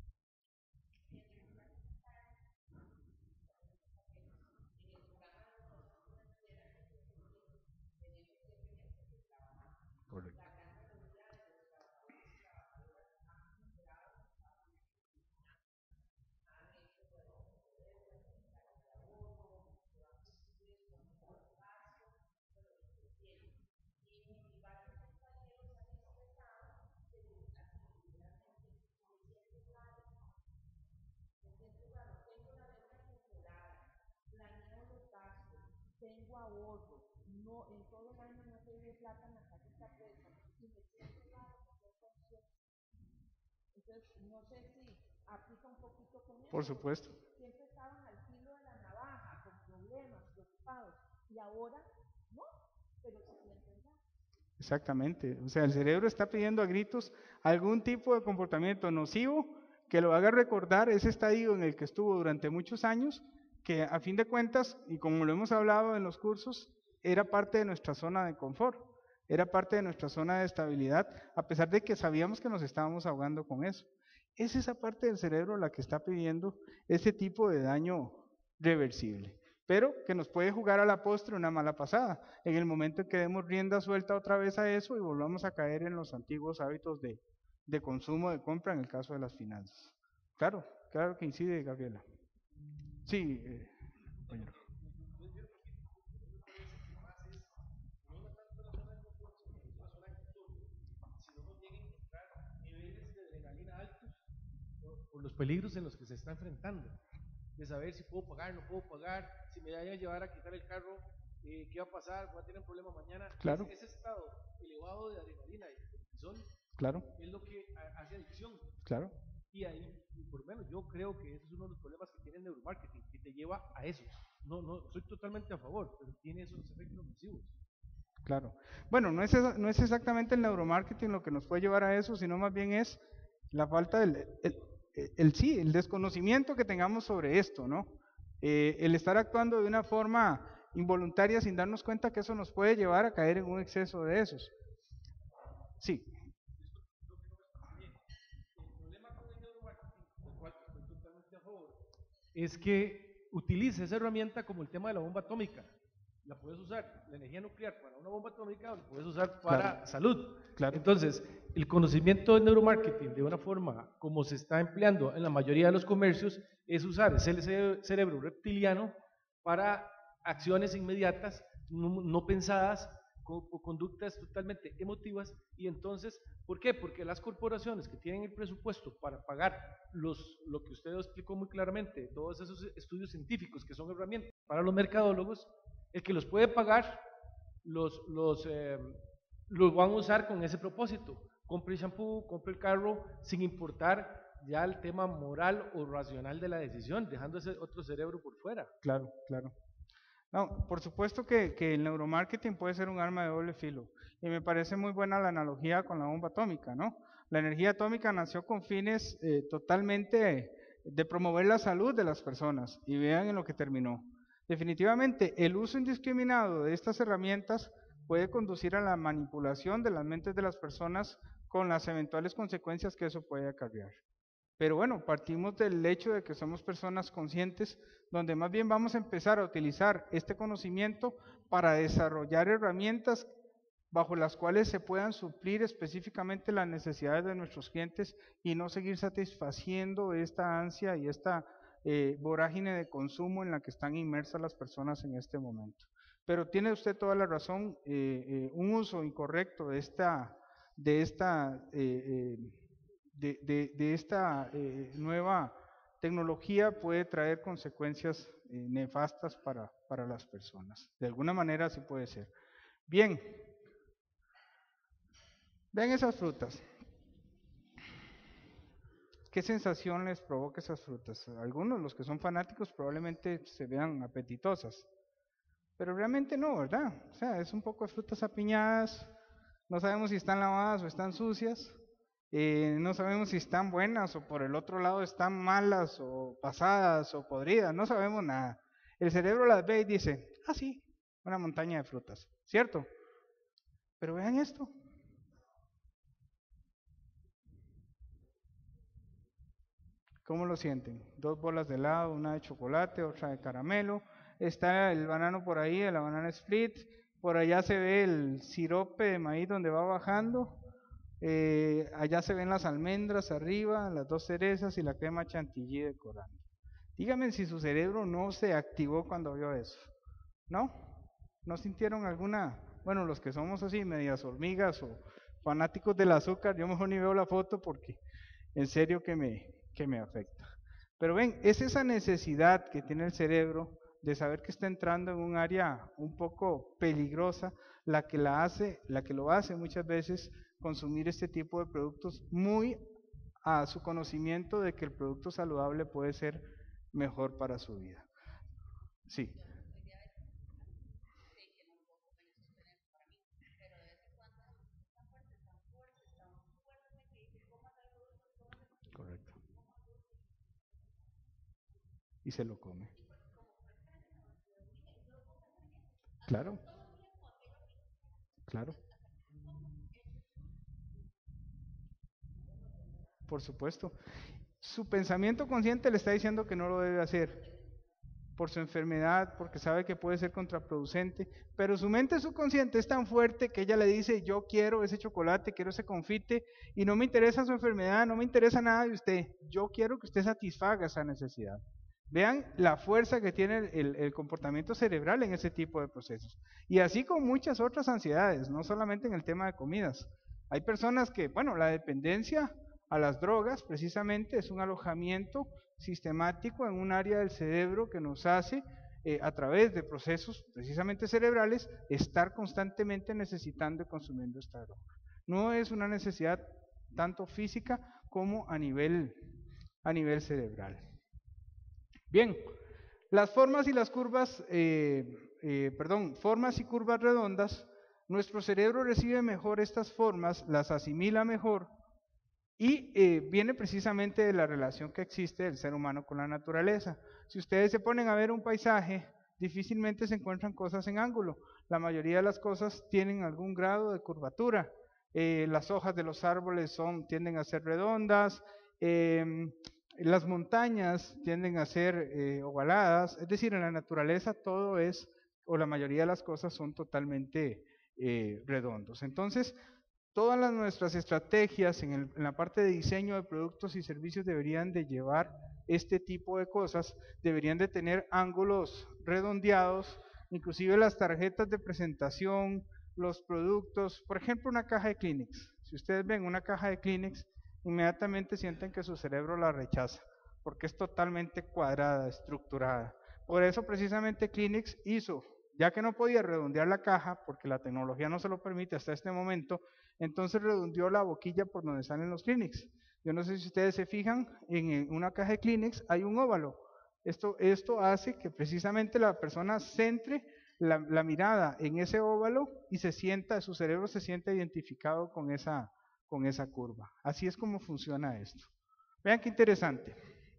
Speaker 2: Correcto.
Speaker 10: Tengo ahorro, no, en todo el año no he tenido plata en la cajita presa y me siento raro porque no consigo. Entonces, no sé si aplica un poquito con eso.
Speaker 2: Por supuesto.
Speaker 10: Siempre estaban al filo de la navaja, con problemas, preocupados, y ahora no, pero se sienten mal.
Speaker 2: Exactamente. O sea, el cerebro está pidiendo a gritos algún tipo de comportamiento nocivo que lo haga recordar ese estadio en el que estuvo durante muchos años, que a fin de cuentas, y como lo hemos hablado en los cursos, era parte de nuestra zona de confort, era parte de nuestra zona de estabilidad, a pesar de que sabíamos que nos estábamos ahogando con eso. Es esa parte del cerebro la que está pidiendo ese tipo de daño reversible, pero que nos puede jugar a la postre una mala pasada, en el momento en que demos rienda suelta otra vez a eso y volvamos a caer en los antiguos hábitos de consumo, de compra, en el caso de las finanzas. Claro, claro que incide, Gabriela. Sí, compañero.
Speaker 11: Por los peligros en los que se está enfrentando, de saber si puedo pagar, no puedo pagar, si me vayan a llevar a quitar el carro, qué va a pasar, voy a tener un problema mañana.
Speaker 2: Claro.
Speaker 11: Ese estado elevado de adrenalina y de cortisol,
Speaker 2: claro,
Speaker 11: es lo que hace adicción.
Speaker 2: Claro.
Speaker 11: Y ahí, por lo menos, yo creo que ese es uno de los problemas que tiene el neuromarketing, que te lleva a eso. No, soy totalmente a favor, pero tiene esos efectos nocivos.
Speaker 2: Claro. Bueno, no es exactamente el neuromarketing lo que nos puede llevar a eso, sino más bien es la falta el desconocimiento que tengamos sobre esto, ¿no? El estar actuando de una forma involuntaria sin darnos cuenta que eso nos puede llevar a caer en un exceso de esos. Sí.
Speaker 11: Es que utiliza esa herramienta como el tema de la bomba atómica. La puedes usar, la energía nuclear, para una bomba atómica, o la puedes usar para salud.
Speaker 2: Claro.
Speaker 11: Entonces, el conocimiento del neuromarketing, de una forma como se está empleando en la mayoría de los comercios, es usar ese cerebro reptiliano para acciones inmediatas, no pensadas, conductas totalmente emotivas. Y entonces, ¿por qué? Porque las corporaciones que tienen el presupuesto para pagar lo que usted explicó muy claramente, todos esos estudios científicos que son herramientas para los mercadólogos, el que los puede pagar los van a usar con ese propósito. Compre el shampoo, compre el carro, sin importar ya el tema moral o racional de la decisión, dejando ese otro cerebro por fuera.
Speaker 2: Claro, claro. No, por supuesto que el neuromarketing puede ser un arma de doble filo. Y me parece muy buena la analogía con la bomba atómica, ¿no? La energía atómica nació con fines totalmente de promover la salud de las personas. Y vean en lo que terminó. Definitivamente, el uso indiscriminado de estas herramientas puede conducir a la manipulación de las mentes de las personas con las eventuales consecuencias que eso puede acarrear. Pero bueno, partimos del hecho de que somos personas conscientes, donde más bien vamos a empezar a utilizar este conocimiento para desarrollar herramientas bajo las cuales se puedan suplir específicamente las necesidades de nuestros clientes y no seguir satisfaciendo esta ansia y esta vorágine de consumo en la que están inmersas las personas en este momento. Pero tiene usted toda la razón, un uso incorrecto de esta nueva tecnología puede traer consecuencias nefastas para las personas. De alguna manera sí puede ser. Bien. Vean esas frutas. ¿Qué sensación les provoca esas frutas? Algunos, los que son fanáticos, probablemente se vean apetitosas, pero realmente no, ¿verdad? O sea, es un poco de frutas apiñadas, no sabemos si están lavadas o están sucias, no sabemos si están buenas o por el otro lado están malas o pasadas o podridas, no sabemos nada. El cerebro las ve y dice, ah sí, una montaña de frutas, ¿cierto? Pero vean esto. ¿Cómo lo sienten? 2 bolas de helado, una de chocolate, otra de caramelo. Está el banano por ahí, la banana split. Por allá se ve el sirope de maíz donde va bajando. Allá se ven las almendras arriba, las 2 cerezas y la crema chantilly decorando. Díganme si su cerebro no se activó cuando vio eso. ¿No? ¿No sintieron alguna? Bueno, los que somos así, medias hormigas o fanáticos del azúcar, yo mejor ni veo la foto porque en serio que me afecta. Pero ven, es esa necesidad que tiene el cerebro de saber que está entrando en un área un poco peligrosa, la que lo hace muchas veces consumir este tipo de productos muy a su conocimiento de que el producto saludable puede ser mejor para su vida. Sí. Correcto. Y se lo come. Claro. Claro. Por supuesto. Su pensamiento consciente le está diciendo que no lo debe hacer por su enfermedad, porque sabe que puede ser contraproducente, pero su mente subconsciente es tan fuerte que ella le dice, yo quiero ese chocolate, quiero ese confite, y no me interesa su enfermedad, no me interesa nada de usted, yo quiero que usted satisfaga esa necesidad. Vean la fuerza que tiene el comportamiento cerebral en ese tipo de procesos. Y así con muchas otras ansiedades, no solamente en el tema de comidas. Hay personas que, bueno, la dependencia a las drogas precisamente es un alojamiento sistemático en un área del cerebro que nos hace, a través de procesos precisamente cerebrales, estar constantemente necesitando y consumiendo esta droga. No es una necesidad tanto física como a nivel cerebral. Bien, las formas y las curvas, formas y curvas redondas, nuestro cerebro recibe mejor estas formas, las asimila mejor y viene precisamente de la relación que existe del ser humano con la naturaleza. Si ustedes se ponen a ver un paisaje, difícilmente se encuentran cosas en ángulo. La mayoría de las cosas tienen algún grado de curvatura. Las hojas de los árboles tienden a ser redondas, las montañas tienden a ser ovaladas, es decir, en la naturaleza todo es, o la mayoría de las cosas son totalmente redondos. Entonces, todas nuestras estrategias en la parte de diseño de productos y servicios deberían de llevar este tipo de cosas, deberían de tener ángulos redondeados, inclusive las tarjetas de presentación, los productos, por ejemplo una caja de Kleenex. Si ustedes ven una caja de Kleenex, inmediatamente sienten que su cerebro la rechaza, porque es totalmente cuadrada, estructurada. Por eso precisamente Kleenex hizo, ya que no podía redondear la caja, porque la tecnología no se lo permite hasta este momento, entonces redondeó la boquilla por donde salen los Kleenex. Yo no sé si ustedes se fijan, en una caja de Kleenex hay un óvalo. Esto hace que precisamente la persona centre la mirada en ese óvalo y su cerebro se sienta identificado con esa curva. Así es como funciona esto. Vean qué interesante.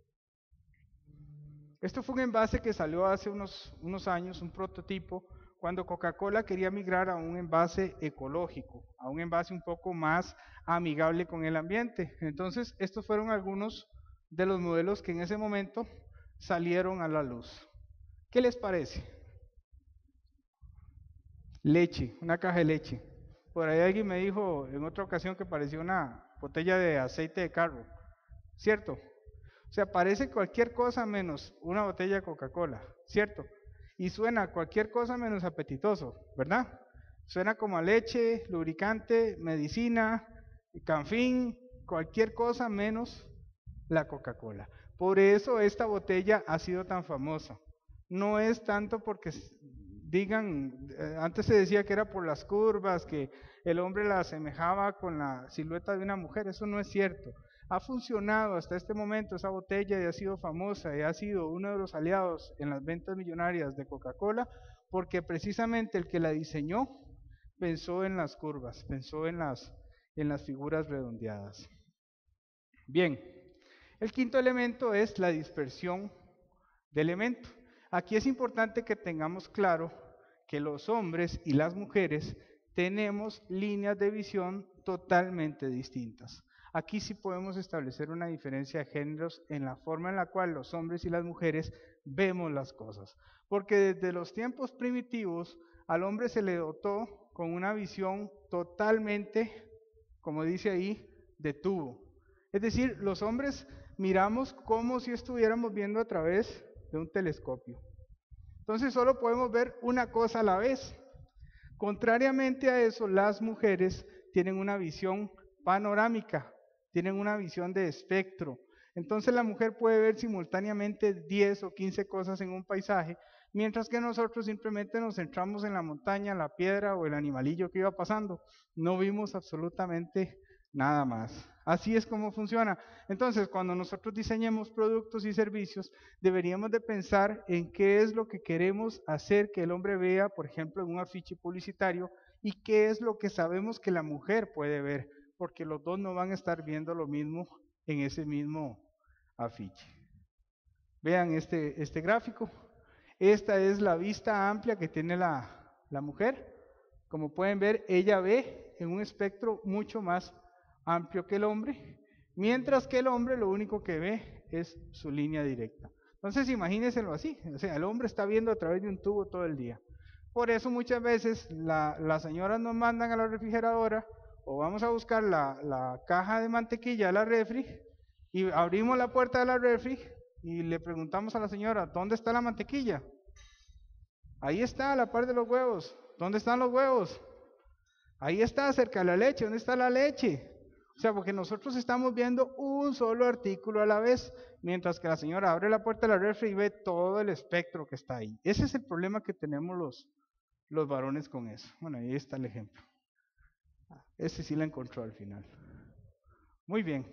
Speaker 2: Esto fue un envase que salió hace unos años, un prototipo, cuando Coca-Cola quería migrar a un envase ecológico, a un envase un poco más amigable con el ambiente. Entonces, estos fueron algunos de los modelos que en ese momento salieron a la luz. ¿Qué les parece? Leche, una caja de leche. Por ahí alguien me dijo en otra ocasión que parecía una botella de aceite de carro, ¿cierto? O sea, parece cualquier cosa menos una botella de Coca-Cola, ¿cierto? Y suena cualquier cosa menos apetitoso, ¿verdad? Suena como a leche, lubricante, medicina, canfín, cualquier cosa menos la Coca-Cola. Por eso esta botella ha sido tan famosa. No es tanto porque digan, antes se decía que era por las curvas, que el hombre la asemejaba con la silueta de una mujer, eso no es cierto. Ha funcionado hasta este momento esa botella y ha sido famosa y ha sido uno de los aliados en las ventas millonarias de Coca-Cola, porque precisamente el que la diseñó pensó en las curvas, pensó en las figuras redondeadas. Bien, el quinto elemento es la dispersión de elemento. Aquí es importante que tengamos claro que los hombres y las mujeres tenemos líneas de visión totalmente distintas. Aquí sí podemos establecer una diferencia de géneros en la forma en la cual los hombres y las mujeres vemos las cosas. Porque desde los tiempos primitivos al hombre se le dotó con una visión totalmente, como dice ahí, de tubo. Es decir, los hombres miramos como si estuviéramos viendo a través de un telescopio. Entonces solo podemos ver una cosa a la vez. Contrariamente a eso, las mujeres tienen una visión panorámica, tienen una visión de espectro. Entonces la mujer puede ver simultáneamente 10 o 15 cosas en un paisaje, mientras que nosotros simplemente nos centramos en la montaña, la piedra o el animalillo que iba pasando. No vimos absolutamente nada más. Así es como funciona. Entonces, cuando nosotros diseñemos productos y servicios, deberíamos de pensar en qué es lo que queremos hacer que el hombre vea, por ejemplo, en un afiche publicitario, y qué es lo que sabemos que la mujer puede ver, porque los dos no van a estar viendo lo mismo en ese mismo afiche. Vean este gráfico. Esta es la vista amplia que tiene la mujer. Como pueden ver, ella ve en un espectro mucho más amplio que el hombre, mientras que el hombre lo único que ve es su línea directa. Entonces imagínenselo así, o sea, el hombre está viendo a través de un tubo todo el día. Por eso muchas veces las señoras nos mandan a la refrigeradora o vamos a buscar la caja de mantequilla de la refri y abrimos la puerta de la refri y le preguntamos a la señora, ¿dónde está la mantequilla? Ahí está, a la par de los huevos. ¿Dónde están los huevos? Ahí está, cerca de la leche. ¿Dónde está la leche? O sea, porque nosotros estamos viendo un solo artículo a la vez, mientras que la señora abre la puerta de la refri y ve todo el espectro que está ahí. Ese es el problema que tenemos los varones con eso. Bueno, ahí está el ejemplo. Ese sí la encontró al final. Muy bien.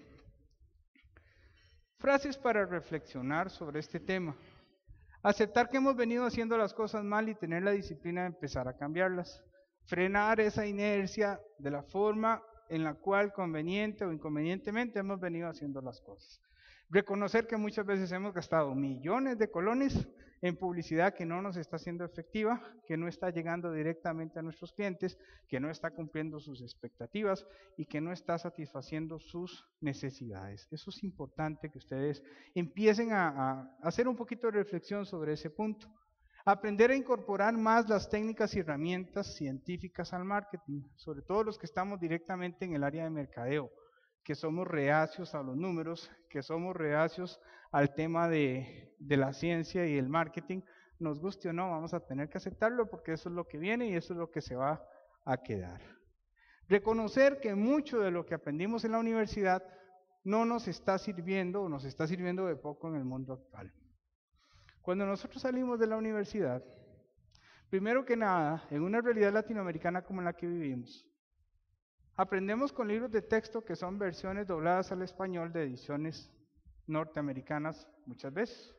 Speaker 2: Frases para reflexionar sobre este tema. Aceptar que hemos venido haciendo las cosas mal y tener la disciplina de empezar a cambiarlas. Frenar esa inercia de la forma en la cual conveniente o inconvenientemente hemos venido haciendo las cosas. Reconocer que muchas veces hemos gastado millones de colones en publicidad que no nos está siendo efectiva, que no está llegando directamente a nuestros clientes, que no está cumpliendo sus expectativas y que no está satisfaciendo sus necesidades. Eso es importante que ustedes empiecen a hacer un poquito de reflexión sobre ese punto. Aprender a incorporar más las técnicas y herramientas científicas al marketing, sobre todo los que estamos directamente en el área de mercadeo, que somos reacios a los números, que somos reacios al tema de la ciencia y el marketing, nos guste o no, vamos a tener que aceptarlo porque eso es lo que viene y eso es lo que se va a quedar. Reconocer que mucho de lo que aprendimos en la universidad no nos está sirviendo o nos está sirviendo de poco en el mundo actual. Cuando nosotros salimos de la universidad, primero que nada, en una realidad latinoamericana como la que vivimos, aprendemos con libros de texto que son versiones dobladas al español de ediciones norteamericanas muchas veces.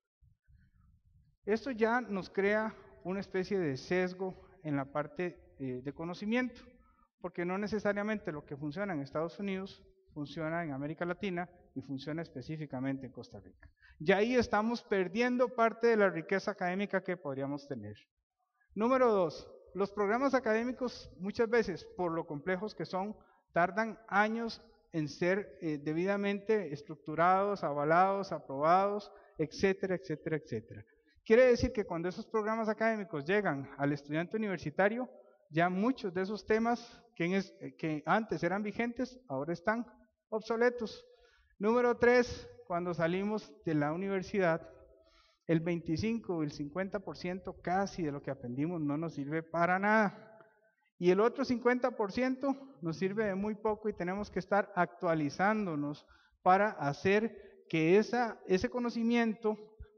Speaker 2: Esto ya nos crea una especie de sesgo en la parte de conocimiento, porque no necesariamente lo que funciona en Estados Unidos funciona en América Latina y funciona específicamente en Costa Rica. Y ahí estamos perdiendo parte de la riqueza académica que podríamos tener. Número 2. Los programas académicos muchas veces, por lo complejos que son, tardan años en ser debidamente estructurados, avalados, aprobados, etcétera, etcétera, etcétera. Quiere decir que cuando esos programas académicos llegan al estudiante universitario, ya muchos de esos temas que antes eran vigentes, ahora están obsoletos. Número 3, cuando salimos de la universidad, el 25 o el 50% casi de lo que aprendimos no nos sirve para nada. Y el otro 50% nos sirve de muy poco y tenemos que estar actualizándonos para hacer que ese conocimiento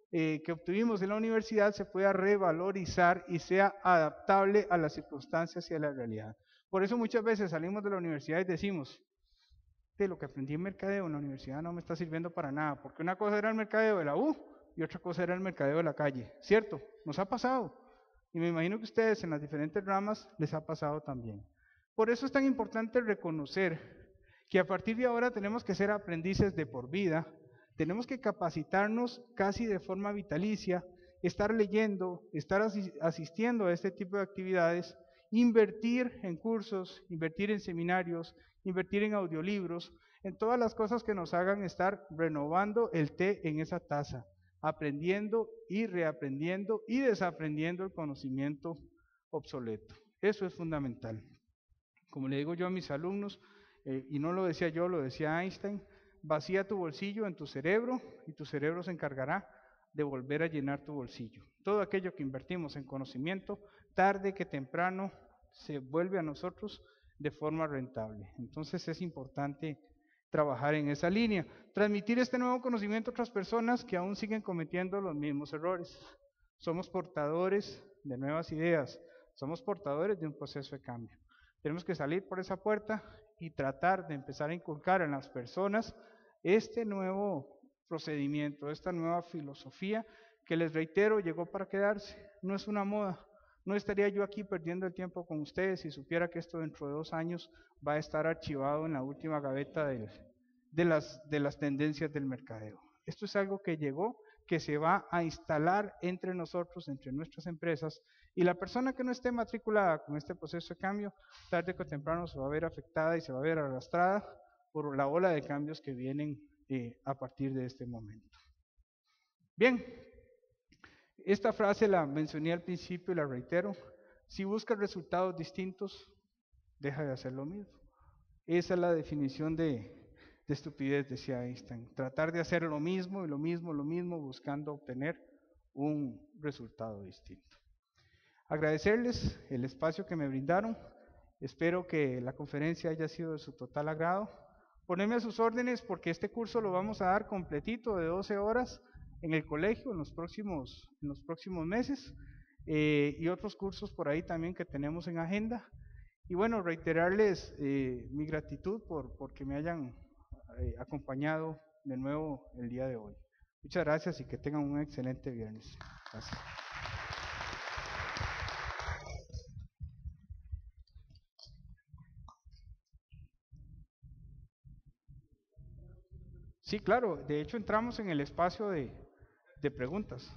Speaker 2: que obtuvimos en la universidad se pueda revalorizar y sea adaptable a las circunstancias y a la realidad. Por eso muchas veces salimos de la universidad y decimos, de lo que aprendí en mercadeo en la universidad no me está sirviendo para nada, porque una cosa era el mercadeo de la U y otra cosa era el mercadeo de la calle, ¿cierto? Nos ha pasado, y me imagino que a ustedes en las diferentes ramas les ha pasado también. Por eso es tan importante reconocer que a partir de ahora tenemos que ser aprendices de por vida, tenemos que capacitarnos casi de forma vitalicia, estar leyendo, estar asistiendo a este tipo de actividades, invertir en cursos, invertir en seminarios, invertir en audiolibros, en todas las cosas que nos hagan estar renovando el té en esa taza, aprendiendo y reaprendiendo y desaprendiendo el conocimiento obsoleto. Eso es fundamental. Como le digo yo a mis alumnos, y no lo decía yo, lo decía Einstein, vacía tu bolsillo en tu cerebro y tu cerebro se encargará de volver a llenar tu bolsillo. Todo aquello que invertimos en conocimiento, tarde que temprano se vuelve a nosotros de forma rentable. Entonces es importante trabajar en esa línea, transmitir este nuevo conocimiento a otras personas que aún siguen cometiendo los mismos errores. Somos portadores de nuevas ideas, somos portadores de un proceso de cambio. Tenemos que salir por esa puerta y tratar de empezar a inculcar en las personas este nuevo procedimiento, esta nueva filosofía que, les reitero, llegó para quedarse, no es una moda. No estaría yo aquí perdiendo el tiempo con ustedes si supiera que esto dentro de 2 años va a estar archivado en la última gaveta de las tendencias del mercadeo. Esto es algo que llegó, que se va a instalar entre nosotros, entre nuestras empresas, y la persona que no esté matriculada con este proceso de cambio, tarde o temprano se va a ver afectada y se va a ver arrastrada por la ola de cambios que vienen a partir de este momento. Bien, esta frase la mencioné al principio y la reitero: si buscas resultados distintos, deja de hacer lo mismo. Esa es la definición de estupidez, decía Einstein. Tratar de hacer lo mismo y lo mismo, buscando obtener un resultado distinto. Agradecerles el espacio que me brindaron. Espero que la conferencia haya sido de su total agrado. Ponerme a sus órdenes porque este curso lo vamos a dar completito de 12 horas en el colegio en los próximos meses, y otros cursos por ahí también que tenemos en agenda. Y bueno, reiterarles mi gratitud porque me hayan acompañado de nuevo el día de hoy. Muchas gracias y que tengan un excelente viernes. Gracias. Sí, claro, de hecho entramos en el espacio de preguntas.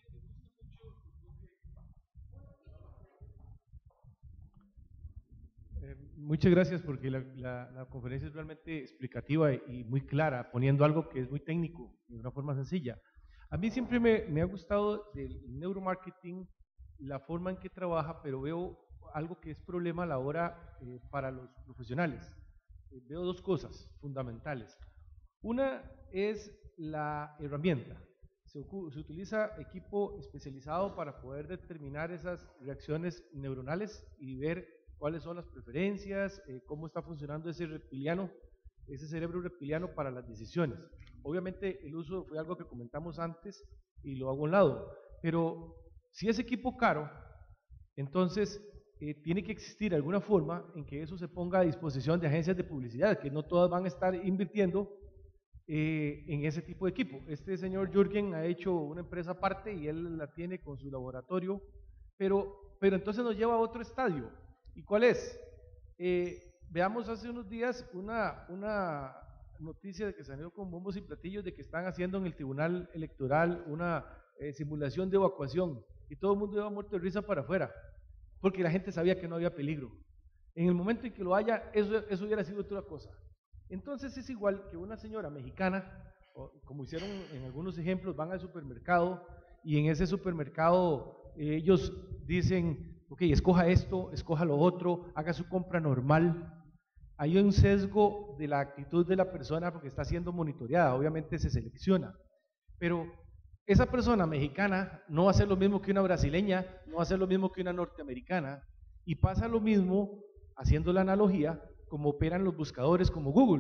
Speaker 11: Muchas gracias porque la conferencia es realmente explicativa y muy clara, poniendo algo que es muy técnico de una forma sencilla. A mí siempre me ha gustado del neuromarketing la forma en que trabaja, pero veo algo que es problema a la hora para los profesionales. Veo 2 cosas fundamentales. Una es la herramienta. Se utiliza equipo especializado para poder determinar esas reacciones neuronales y ver cuáles son las preferencias, cómo está funcionando ese cerebro reptiliano para las decisiones. Obviamente el uso fue algo que comentamos antes y lo hago a un lado, pero si es equipo caro, entonces tiene que existir alguna forma en que eso se ponga a disposición de agencias de publicidad, que no todas van a estar invirtiendo en ese tipo de equipo. Este señor Jürgen ha hecho una empresa aparte y él la tiene con su laboratorio, pero entonces nos lleva a otro estadio. ¿Y cuál es? Veamos hace unos días una noticia de que salió con bombos y platillos de que están haciendo en el Tribunal Electoral una simulación de evacuación y todo el mundo iba muerto de risa para afuera, porque la gente sabía que no había peligro. En el momento en que lo haya, eso hubiera sido otra cosa. Entonces es igual que una señora mexicana, como hicieron en algunos ejemplos, van al supermercado y en ese supermercado ellos dicen, ok, escoja esto, escoja lo otro, haga su compra normal. Hay un sesgo de la actitud de la persona porque está siendo monitoreada, obviamente se selecciona, pero esa persona mexicana no va a hacer lo mismo que una brasileña, no va a hacer lo mismo que una norteamericana, y pasa lo mismo, haciendo la analogía, como operan los buscadores como Google,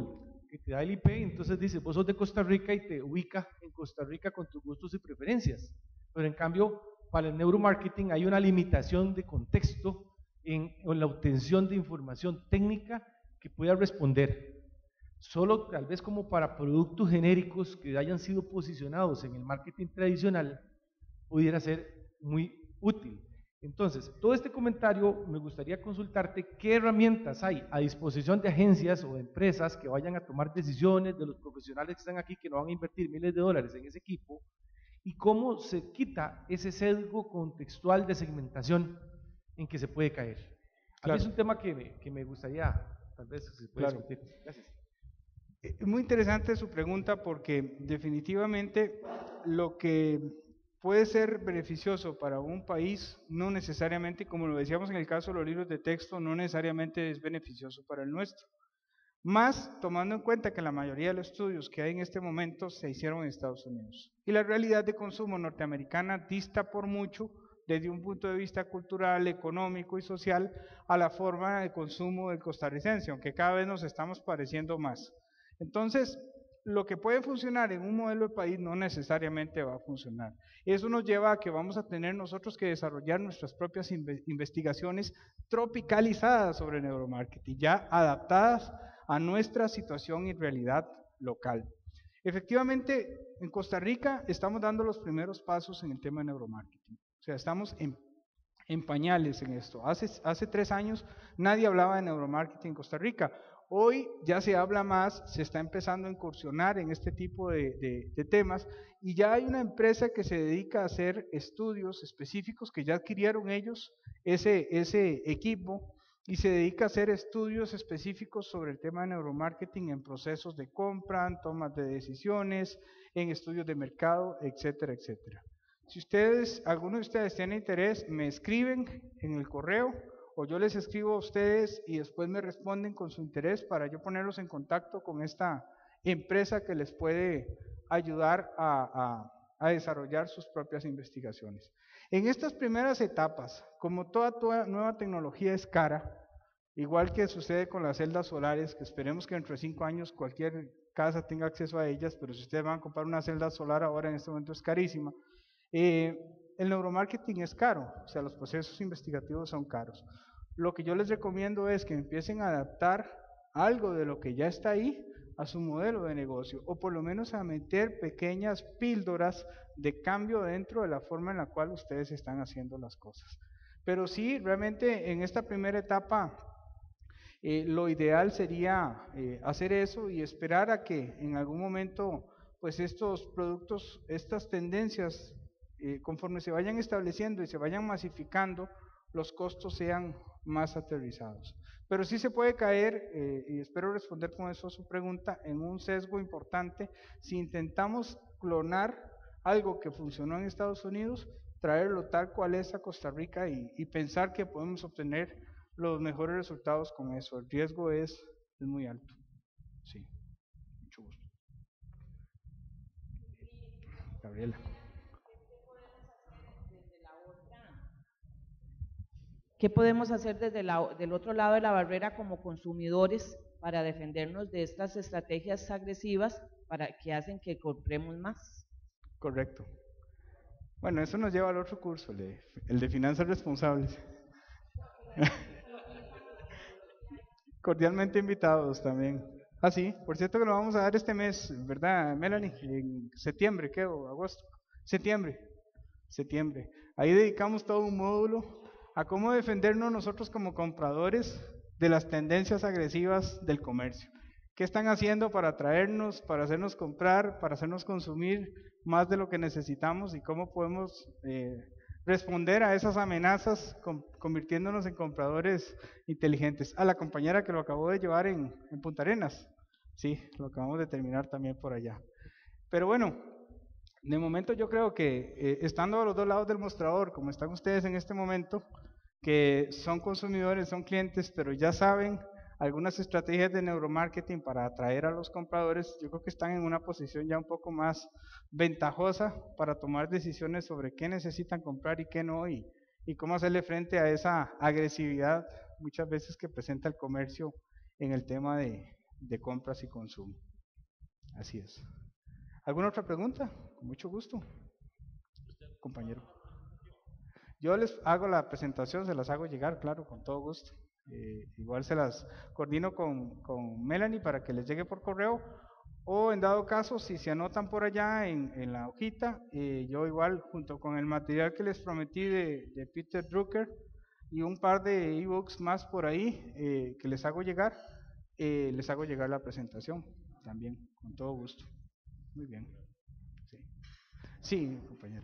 Speaker 11: que te da el IP, entonces dice, vos sos de Costa Rica y te ubica en Costa Rica con tus gustos y preferencias. Pero en cambio, para el neuromarketing hay una limitación de contexto en la obtención de información técnica que pueda responder. Solo tal vez como para productos genéricos que hayan sido posicionados en el marketing tradicional, pudiera ser muy útil. Entonces, todo este comentario me gustaría consultarte qué herramientas hay a disposición de agencias o de empresas que vayan a tomar decisiones, de los profesionales que están aquí que no van a invertir miles de dólares en ese equipo, y cómo se quita ese sesgo contextual de segmentación en que se puede caer. A mí es un tema que me gustaría, tal vez, si se puede discutir. Gracias.
Speaker 2: Muy interesante su pregunta porque definitivamente lo que puede ser beneficioso para un país, no necesariamente, como lo decíamos en el caso de los libros de texto, no necesariamente es beneficioso para el nuestro. Más tomando en cuenta que la mayoría de los estudios que hay en este momento se hicieron en Estados Unidos. Y la realidad de consumo norteamericana dista por mucho desde un punto de vista cultural, económico y social a la forma de consumo del costarricense, aunque cada vez nos estamos pareciendo más. Entonces, lo que puede funcionar en un modelo de país no necesariamente va a funcionar. Eso nos lleva a que vamos a tener nosotros que desarrollar nuestras propias investigaciones tropicalizadas sobre neuromarketing, ya adaptadas a nuestra situación y realidad local. Efectivamente, en Costa Rica estamos dando los primeros pasos en el tema de neuromarketing. O sea, estamos en pañales en esto. Hace 3 años nadie hablaba de neuromarketing en Costa Rica. Hoy ya se habla más, se está empezando a incursionar en este tipo de temas y ya hay una empresa que se dedica a hacer estudios específicos que ya adquirieron ellos ese equipo y se dedica a hacer estudios específicos sobre el tema de neuromarketing en procesos de compra, en tomas de decisiones, en estudios de mercado, etcétera, etcétera. Si alguno de ustedes tiene interés, me escriben en el correo o yo les escribo a ustedes y después me responden con su interés para yo ponerlos en contacto con esta empresa que les puede ayudar a desarrollar sus propias investigaciones. En estas primeras etapas, como toda nueva tecnología es cara, igual que sucede con las celdas solares, que esperemos que dentro de 5 años cualquier casa tenga acceso a ellas, pero si ustedes van a comprar una celda solar ahora en este momento es carísima, el neuromarketing es caro, o sea, los procesos investigativos son caros. Lo que yo les recomiendo es que empiecen a adaptar algo de lo que ya está ahí a su modelo de negocio, o por lo menos a meter pequeñas píldoras de cambio dentro de la forma en la cual ustedes están haciendo las cosas. Pero sí, realmente en esta primera etapa, lo ideal sería hacer eso y esperar a que en algún momento, pues estos productos, estas tendencias, conforme se vayan estableciendo y se vayan masificando, los costos sean más aterrizados. Pero sí se puede caer, y espero responder con eso a su pregunta, en un sesgo importante si intentamos clonar algo que funcionó en Estados Unidos, traerlo tal cual es a Costa Rica y pensar que podemos obtener los mejores resultados con eso. El riesgo es muy alto. Sí, mucho gusto. Gabriela.
Speaker 10: ¿Qué podemos hacer desde del otro lado de la barrera como consumidores para defendernos de estas estrategias agresivas que hacen que compremos más?
Speaker 2: Correcto. Bueno, eso nos lleva al otro curso, el de finanzas responsables. Cordialmente invitados también. Ah, sí, por cierto que lo vamos a dar este mes, ¿verdad, Melanie? En septiembre, ¿qué? ¿O agosto? Septiembre. Ahí dedicamos todo un módulo a cómo defendernos nosotros como compradores de las tendencias agresivas del comercio. ¿Qué están haciendo para atraernos, para hacernos comprar, para hacernos consumir más de lo que necesitamos y cómo podemos responder a esas amenazas convirtiéndonos en compradores inteligentes? A la compañera que lo acabó de llevar en Punta Arenas, sí, lo acabamos de terminar también por allá. Pero bueno, de momento yo creo que estando a los dos lados del mostrador, como están ustedes en este momento, que son consumidores, son clientes, pero ya saben algunas estrategias de neuromarketing para atraer a los compradores, yo creo que están en una posición ya un poco más ventajosa para tomar decisiones sobre qué necesitan comprar y qué no, y cómo hacerle frente a esa agresividad muchas veces que presenta el comercio en el tema de de compras y consumo. Así es. ¿Alguna otra pregunta? Con mucho gusto, compañero. Yo les hago la presentación, se las hago llegar, claro, con todo gusto. Igual se las coordino con Melanie para que les llegue por correo, o en dado caso, si se anotan por allá en la hojita, yo igual junto con el material que les prometí de Peter Drucker y un par de ebooks más por ahí que les hago llegar la presentación también, con todo gusto. Muy bien. Sí, compañera.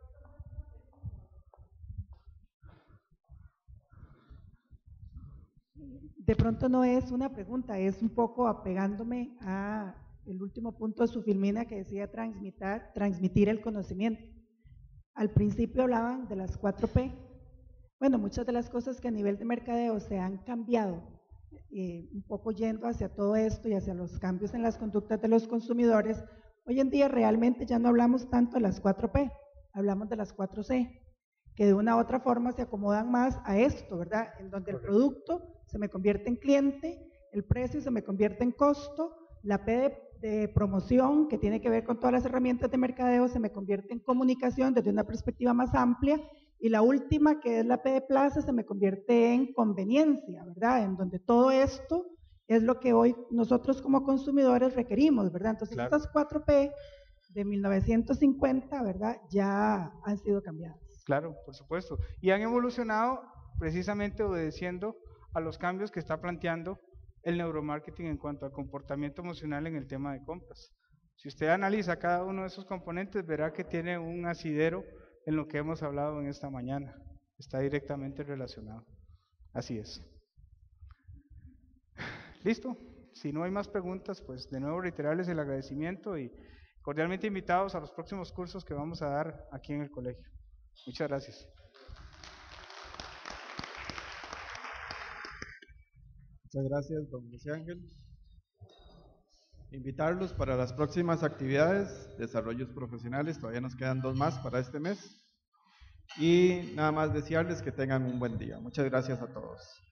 Speaker 10: De pronto no es una pregunta, es un poco apegándome a el último punto de su Filmina que decía transmitir el conocimiento. Al principio hablaban de las 4P. Bueno, muchas de las cosas que a nivel de mercadeo se han cambiado, un poco yendo hacia todo esto y hacia los cambios en las conductas de los consumidores, hoy en día realmente ya no hablamos tanto de las 4P, hablamos de las 4C, que de una u otra forma se acomodan más a esto, ¿verdad? En donde el producto se me convierte en cliente, el precio se me convierte en costo, la P de promoción, que tiene que ver con todas las herramientas de mercadeo, se me convierte en comunicación desde una perspectiva más amplia, y la última, que es la P de plaza, se me convierte en conveniencia, ¿verdad? En donde todo esto es lo que hoy nosotros como consumidores requerimos, ¿verdad? Entonces, claro, estas 4P de 1950, ¿verdad? Ya han sido cambiadas.
Speaker 2: Claro, por supuesto. Y han evolucionado precisamente obedeciendo a los cambios que está planteando el neuromarketing en cuanto al comportamiento emocional en el tema de compras. Si usted analiza cada uno de esos componentes, verá que tiene un asidero en lo que hemos hablado en esta mañana. Está directamente relacionado. Así es. ¿Listo? Si no hay más preguntas, pues de nuevo reiterarles el agradecimiento y cordialmente invitados a los próximos cursos que vamos a dar aquí en el colegio. Muchas gracias.
Speaker 1: Muchas gracias, don José Ángel. Invitarlos para las próximas actividades, desarrollos profesionales, todavía nos quedan 2 más para este mes. Y nada más desearles que tengan un buen día. Muchas gracias a todos.